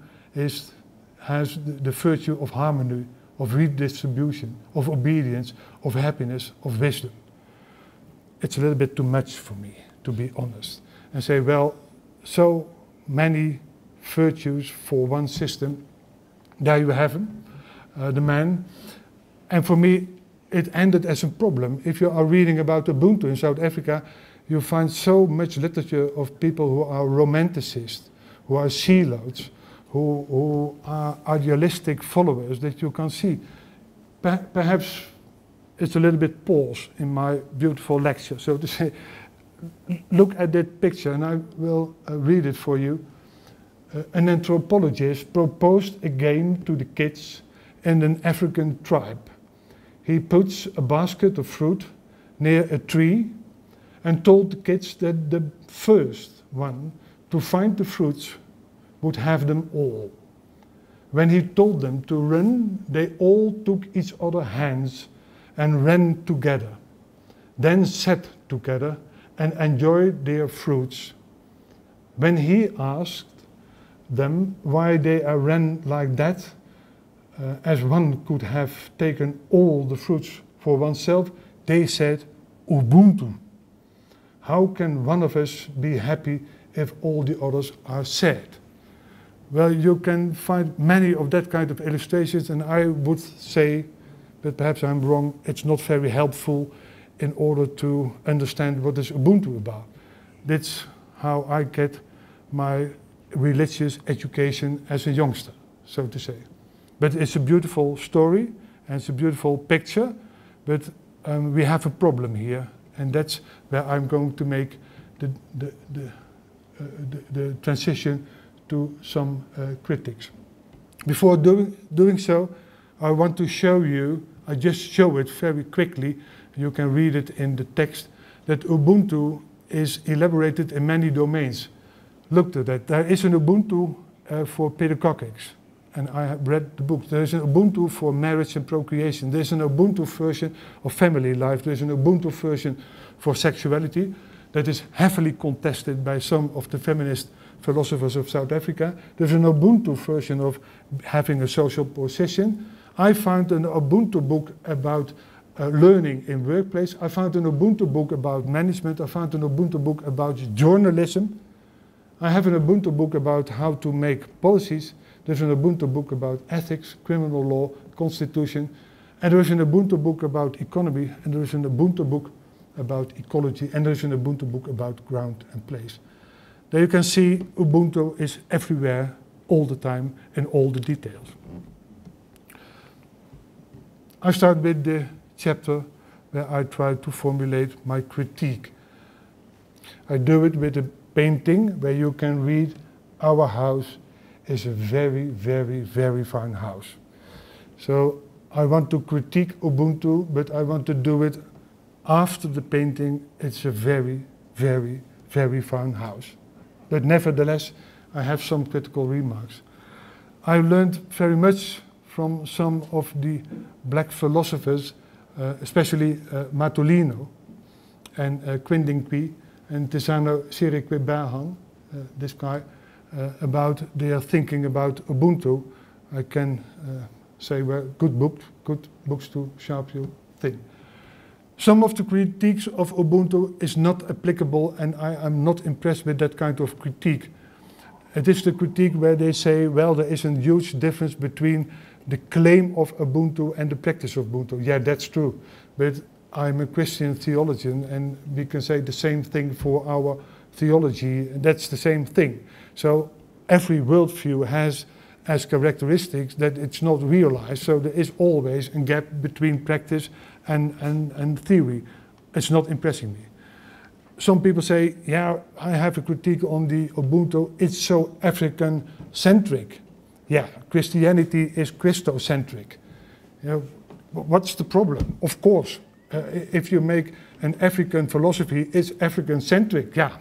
has the virtue of harmony, of redistribution, of obedience, of happiness, of wisdom. It's a little bit too much for me, to be honest, and say, well, so many virtues for one system. There you have him, the man. And for me, it ended as a problem. If you are reading about Ubuntu in South Africa, you find so much literature of people who are romanticists, who are zealots, who are idealistic followers that you can see. Perhaps it's a little bit pause in my beautiful lecture, so to say. Look at that picture, and I will read it for you. An anthropologist proposed a game to the kids in an African tribe. He puts a basket of fruit near a tree and told the kids that the first one to find the fruits would have them all. When he told them to run, they all took each other's hands and ran together, then sat together and enjoyed their fruits. When he asked them why they ran like that, as one could have taken all the fruits for oneself, they said, Ubuntu. How can one of us be happy if all the others are sad? Well, you can find many of that kind of illustrations, and I would say, but perhaps I'm wrong, it's not very helpful in order to understand what is Ubuntu about. That's how I get my religious education as a youngster, so to say. But it's a beautiful story, and it's a beautiful picture, but we have a problem here, and that's where I'm going to make the transition to some critics. Before doing so, I want to show you, I just show it very quickly, you can read it in the text, that Ubuntu is elaborated in many domains. Look at that. There is an Ubuntu for pedagogics, and I have read the book. There is an Ubuntu for marriage and procreation. There is an Ubuntu version of family life. There is an Ubuntu version for sexuality that is heavily contested by some of the feminist philosophers of South Africa. There's an Ubuntu version of having a social position. I found an Ubuntu book about learning in workplace. I found an Ubuntu book about management. I found an Ubuntu book about journalism. I have an Ubuntu book about how to make policies. There's an Ubuntu book about ethics, criminal law, constitution. And there's an Ubuntu book about economy. And there's an Ubuntu book about ecology. And there's an Ubuntu book about ground and place. There you can see Ubuntu is everywhere, all the time, in all the details. I start with the chapter where I try to formulate my critique. I do it with a painting where you can read, our house is a very, very, very fine house. So I want to critique Ubuntu, but I want to do it after the painting. It's a very, very, very fine house. But nevertheless, I have some critical remarks. I learned very much from some of the black philosophers, especially Matulino and Quindingqui and Tisano Sirikwe this guy, about their thinking about Ubuntu. I can say, well, good books to sharp your thing. Some of the critiques of Ubuntu is not applicable, and I am not impressed with that kind of critique. It is the critique where they say, well, there is a huge difference between the claim of Ubuntu and the practice of Ubuntu. Yeah, that's true. But I'm a Christian theologian, and we can say the same thing for our theology. That's the same thing. So every worldview has as characteristics that it's not realized. So there is always a gap between practice and theory. It's not impressing me. Some people say, yeah, I have a critique on the Ubuntu. It's so African-centric. Yeah, Christianity is Christocentric. You know, what's the problem? Of course, if you make an African philosophy, it's African-centric. Yeah,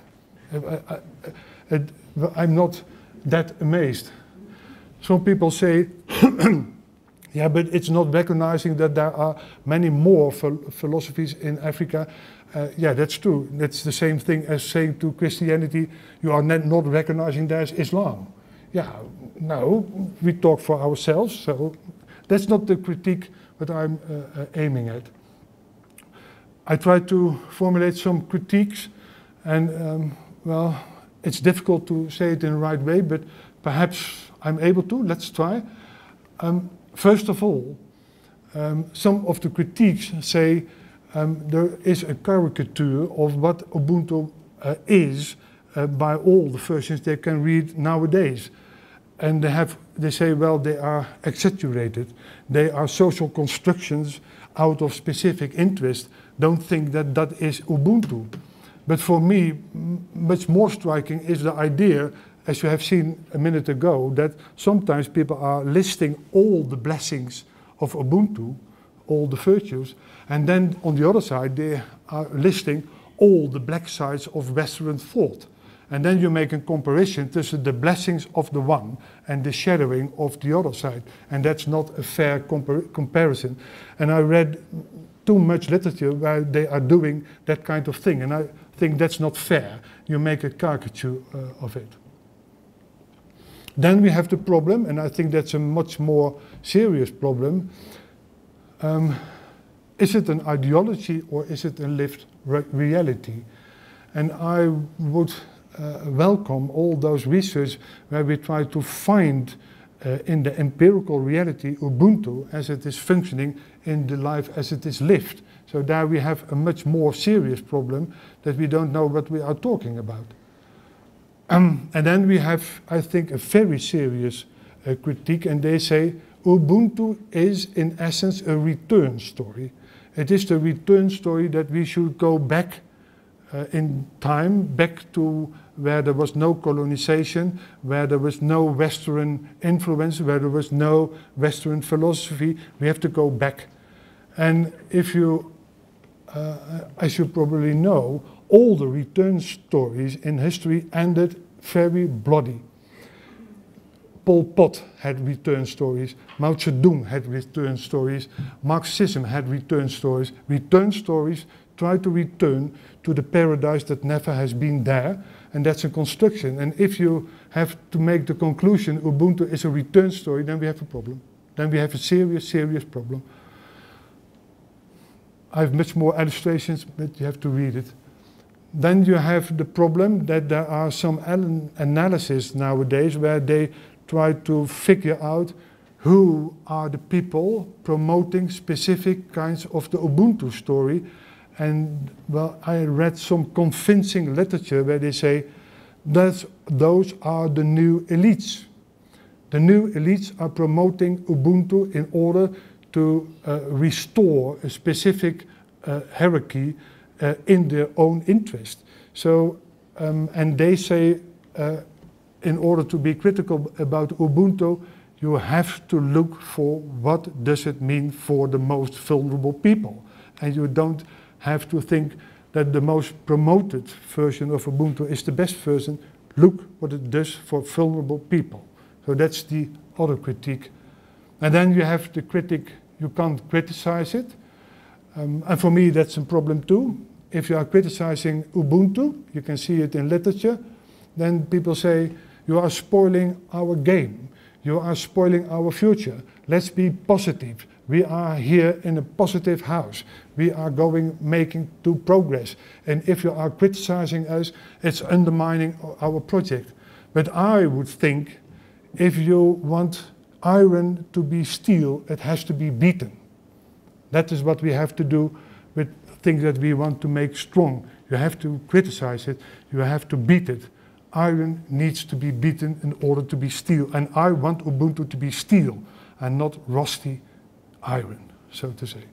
I'm not that amazed. Some people say, yeah, but it's not recognizing that there are many more philosophies in Africa. Yeah, that's true. That's the same thing as saying to Christianity, you are not recognizing there's Islam. Yeah, no, we talk for ourselves, so that's not the critique that I'm aiming at. I try to formulate some critiques, and well, it's difficult to say it in the right way, but perhaps I'm able to. Let's try. First of all, some of the critiques say there is a caricature of what Ubuntu is by all the versions they can read nowadays. And they say, well, they are exaggerated. They are social constructions out of specific interest. Don't think that that is Ubuntu. But for me, much more striking is the idea, as you have seen a minute ago, that sometimes people are listing all the blessings of Ubuntu, all the virtues, and then on the other side they are listing all the black sides of Western thought. And then you make a comparison to the blessings of the one and the shadowing of the other side. And that's not a fair comparison. And I read too much literature where they are doing that kind of thing. And I think that's not fair. You make a caricature of it. Then we have the problem, and I think that's a much more serious problem. Is it an ideology or is it a lived reality? And I would welcome all those research where we try to find in the empirical reality Ubuntu as it is functioning in the life as it is lived. So there we have a much more serious problem that we don't know what we are talking about. And then we have, I think, a very serious critique, and they say Ubuntu is in essence a return story. It is the return story that we should go back in time, back to where there was no colonization, where there was no Western influence, where there was no Western philosophy. We have to go back. And if you, as you probably know, all the return stories in history ended very bloody. Pol Pot had return stories, Mao Zedong had return stories, Marxism had return stories try to return to the paradise that never has been there, and that's a construction. And if you have to make the conclusion Ubuntu is a return story, then we have a problem. Then we have a serious, serious problem. I have much more illustrations, but you have to read it. Then you have the problem that there are some analysis nowadays where they try to figure out who are the people promoting specific kinds of the Ubuntu story. And well, I read some convincing literature where they say that those are the new elites. The new elites are promoting Ubuntu in order to restore a specific hierarchy in their own interest. So, and they say in order to be critical about Ubuntu, you have to look for what does it mean for the most vulnerable people. And you don't have to think that the most promoted version of Ubuntu is the best version. Look what it does for vulnerable people. So that's the other critique. And then you have the critic, you can't criticize it. And for me that's a problem too. If you are criticizing Ubuntu, you can see it in literature, then people say you are spoiling our game. You are spoiling our future. Let's be positive. We are here in a positive house. We are making to progress. And if you are criticizing us, it's undermining our project. But I would think if you want iron to be steel, it has to be beaten. That is what we have to do with things that we want to make strong. You have to criticize it. You have to beat it. Iron needs to be beaten in order to be steel. And I want Ubuntu to be steel and not rusty iron, so to say.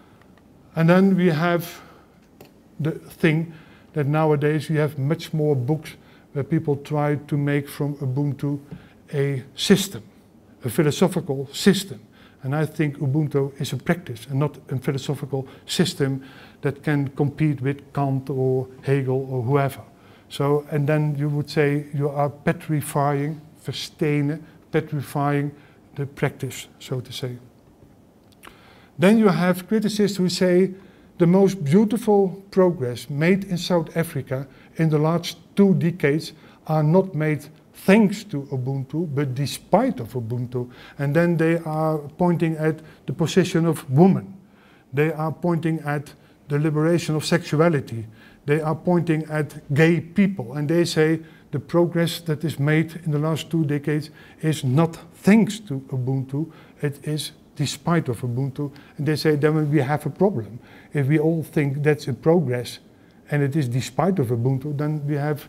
And then we have the thing that nowadays we have much more books where people try to make from Ubuntu a system, a philosophical system. And I think Ubuntu is a practice and not a philosophical system that can compete with Kant or Hegel or whoever. So, and then you would say you are petrifying, verstenen, petrifying the practice, so to say. Then you have criticists who say the most beautiful progress made in South Africa in the last 2 decades are not made thanks to Ubuntu, but despite of Ubuntu. And then they are pointing at the position of women. They are pointing at the liberation of sexuality. They are pointing at gay people. And they say the progress that is made in the last 2 decades is not thanks to Ubuntu, it is despite of Ubuntu. And they say then we have a problem. If we all think that's a progress and it is despite of Ubuntu, then we have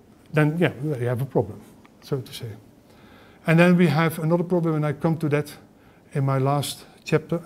a problem, so to say. And then we have another problem, and I come to that in my last chapter.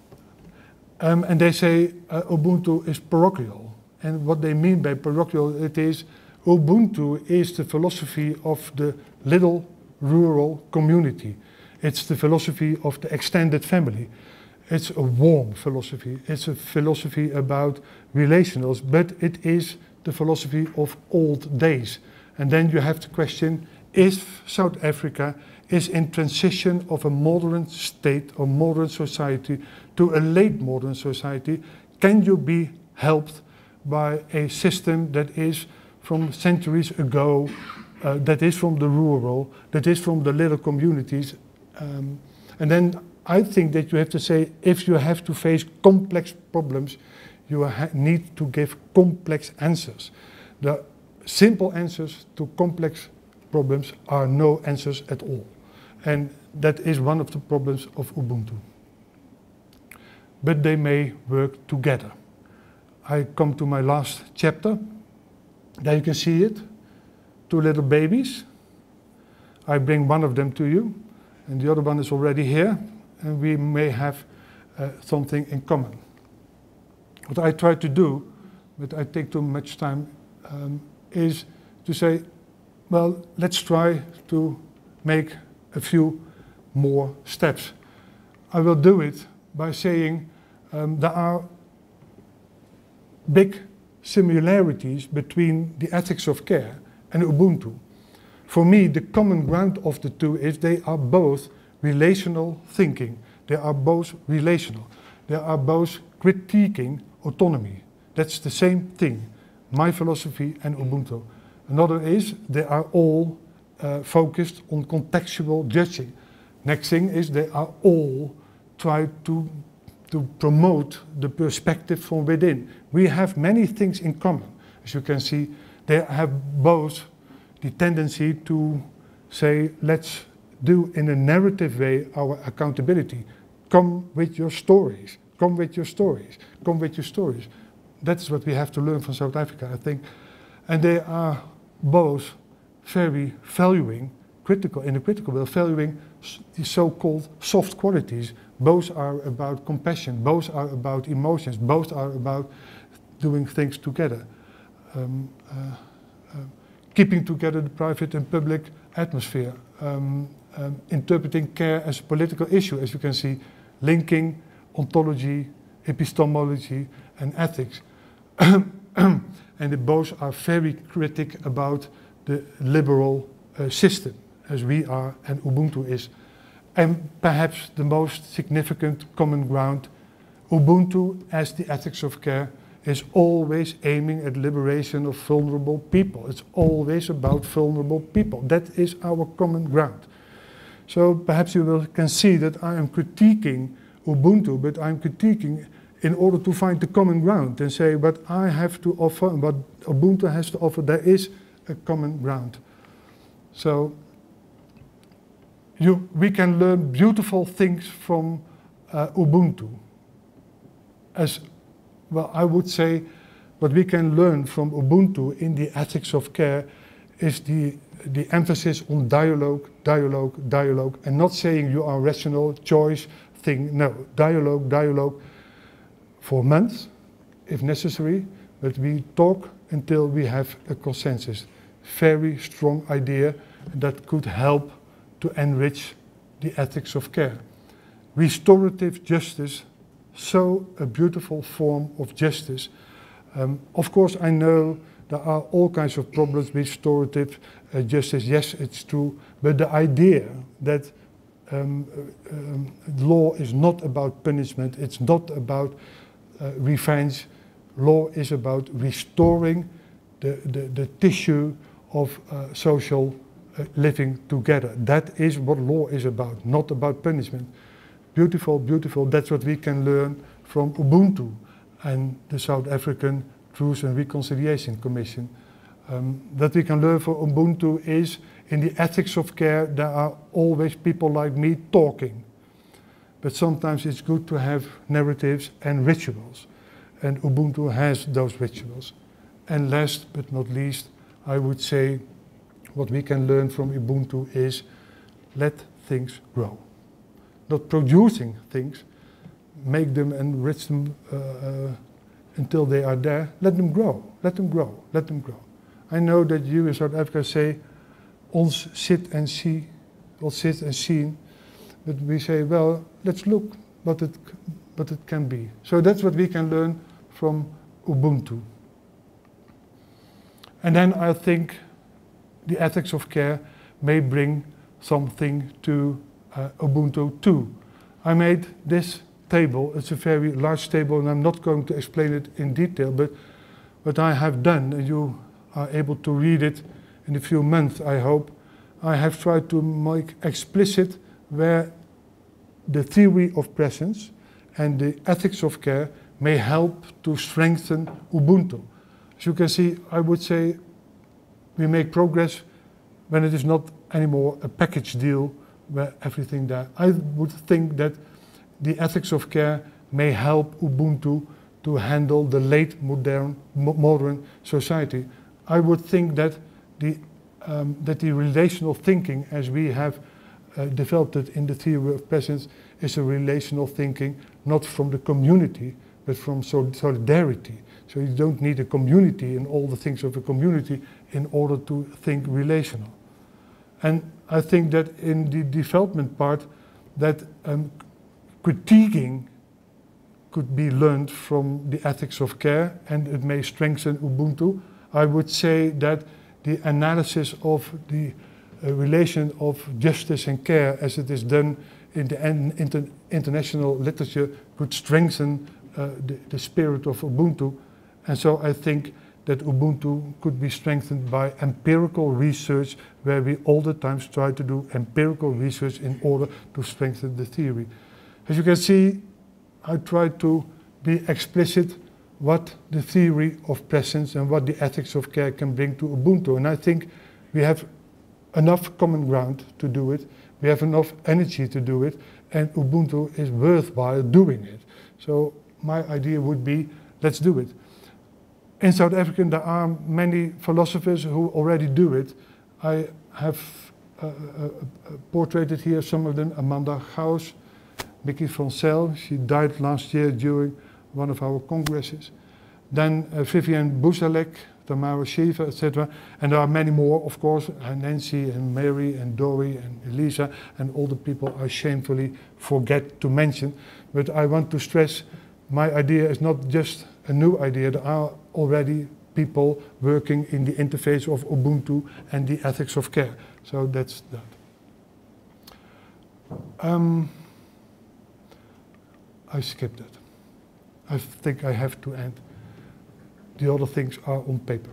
And they say Ubuntu is parochial. And what they mean by parochial, it is Ubuntu is the philosophy of the little rural community. It's the philosophy of the extended family. It's a warm philosophy. It's a philosophy about relationals, but it is the philosophy of old days. And then you have to question, if South Africa is in transition of a modern state or modern society to a late modern society, can you be helped by a system that is from centuries ago, that is from the rural, that is from the little communities. And then I think that you have to say, if you have to face complex problems, you need to give complex answers. The simple answers to complex problems are no answers at all. And that is one of the problems of Ubuntu. But they may work together. I come to my last chapter. There you can see it. 2 little babies. I bring one of them to you, and the other one is already here, and we may have something in common. What I try to do, but I take too much time, is to say, well, let's try to make a few more steps. I will do it by saying there are big similarities between the ethics of care and Ubuntu. For me, the common ground of the two is they are both relational thinking. They are both relational. They are both critiquing autonomy. That's the same thing, my philosophy and Ubuntu. Another is they are all focused on contextual judging. Next thing is they are all try to promote the perspective from within. We have many things in common. As you can see, they have both the tendency to say, let's do in a narrative way our accountability. Come with your stories, come with your stories, come with your stories. That's what we have to learn from South Africa, I think. And they are both very valuing, in a critical way, valuing the so-called soft qualities. Both are about compassion, both are about emotions, both are about doing things together. Keeping together the private and public atmosphere. Interpreting care as a political issue, as you can see, linking ontology, epistemology, and ethics. And they both are very critical about the liberal system, as we are and Ubuntu is. And perhaps the most significant common ground, Ubuntu, as the ethics of care, is always aiming at liberation of vulnerable people. It's always about vulnerable people. That is our common ground. So perhaps you can see that I am critiquing Ubuntu, but I'm critiquing in order to find the common ground and say what I have to offer and what Ubuntu has to offer, there is a common ground. So we can learn beautiful things from Ubuntu. As well, I would say what we can learn from Ubuntu in the ethics of care is the emphasis on dialogue, dialogue, dialogue, and not saying you are rational, choice, thing. No, dialogue, dialogue for months, if necessary, but we talk until we have a consensus. Very strong idea that could help to enrich the ethics of care. Restorative justice, so a beautiful form of justice. Of course, I know there are all kinds of problems with restorative justice. Yes, it's true, but the idea that law is not about punishment, it's not about revenge. Law is about restoring the tissue of social living together. That is what law is about, not about punishment. Beautiful, beautiful. That's what we can learn from Ubuntu and the South African Truth and Reconciliation Commission. That we can learn from Ubuntu is in the ethics of care, there are always people like me talking. But sometimes it's good to have narratives and rituals. And Ubuntu has those rituals. And last but not least, I would say what we can learn from Ubuntu is let things grow. Not producing things, make them and enrich them until they are there. Let them grow, let them grow, let them grow. I know that you in South Africa say, ons sit and see, ons sit and zien. But we say, well, let's look what it can be. So that's what we can learn from Ubuntu. And then I think the ethics of care may bring something to Ubuntu too. I made this table, it's a very large table and I'm not going to explain it in detail, but what I have done, and you are able to read it in a few months, I hope, I have tried to make explicit where the theory of presence and the ethics of care may help to strengthen Ubuntu. As you can see, I would say we make progress when it is not anymore a package deal where everything there. I would think that the ethics of care may help Ubuntu to handle the late modern society. I would think that the relational thinking, as we have developed it in the theory of presence, is a relational thinking not from the community, but from solidarity. So you don't need a community and all the things of a community in order to think relational. And I think that in the development part, that critiquing could be learned from the ethics of care, and it may strengthen Ubuntu. I would say that the analysis of the relation of justice and care as it is done in the international literature could strengthen the spirit of Ubuntu. And so I think that Ubuntu could be strengthened by empirical research, where we all the time try to do empirical research in order to strengthen the theory. As you can see, I try to be explicit what the theory of presence and what the ethics of care can bring to Ubuntu. And I think we have enough common ground to do it. We have enough energy to do it, and Ubuntu is worthwhile doing it. So my idea would be, let's do it. In South Africa, there are many philosophers who already do it. I have portrayed here some of them: Amanda Gauss, Mickey van Zyl. She died last year during one of our congresses. Then Vivian Buzalek, Tamara Shiva, etc. And there are many more, of course, Nancy and Mary and Dory and Elisa and all the people I shamefully forget to mention. But I want to stress, my idea is not just a new idea. There are already people working in the interface of Ubuntu and the ethics of care. So that's that. I skipped it. I think I have to end. The other things are on paper.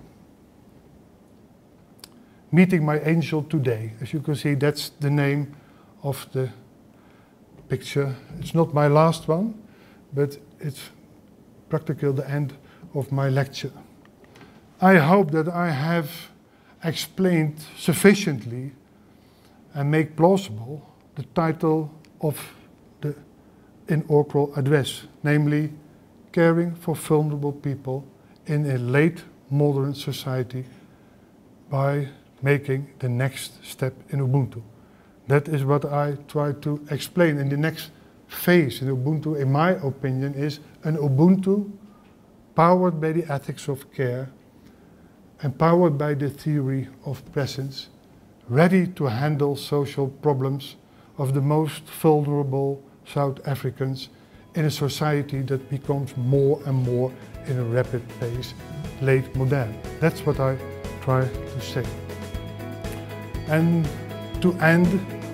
Meeting my angel today. As you can see, that's the name of the picture. It's not my last one, but it's practically the end of my lecture. I hope that I have explained sufficiently and make plausible the title of the inaugural address, namely Caring for Vulnerable People in a Late Modern Society by Making the Next Step in Ubuntu. That is what I try to explain. And the next phase in Ubuntu, in my opinion, is an Ubuntu powered by the ethics of care, empowered by the theory of presence, ready to handle social problems of the most vulnerable South Africans in a society that becomes more and more in a rapid pace, late modern. That's what I try to say. And to end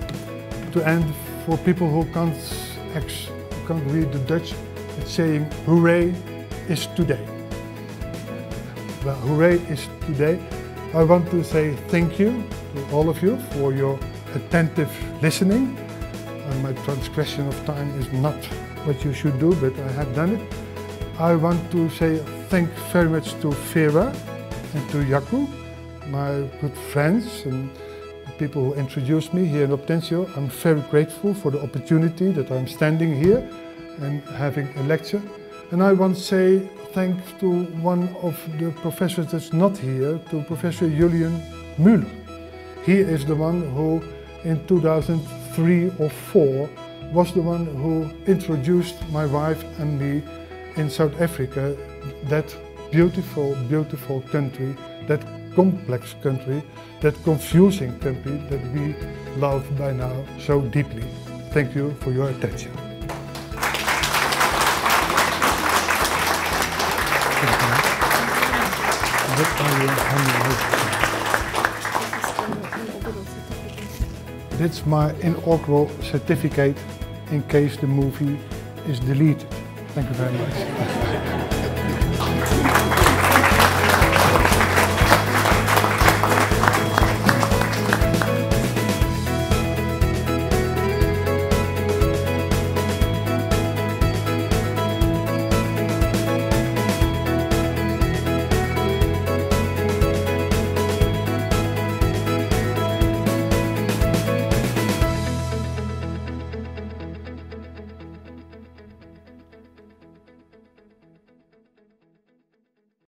for people who can't read the Dutch, it's saying hooray is today. Well, hooray is today. I want to say thank you to all of you for your attentive listening. And my transgression of time is not what you should do, but I have done it. I want to say thank very much to Vera and to Jaco, my good friends and the people who introduced me here in Obtentio. I'm very grateful for the opportunity that I'm standing here and having a lecture. And I want to say thanks to one of the professors that's not here, to Professor Julian Müller. He is the one who in 2003 or 4 was the one who introduced my wife and me in South Africa, that beautiful, beautiful country, that complex country, that confusing country that we love by now so deeply. Thank you for your attention. That's my inaugural certificate in case the movie is deleted. Thank you very much.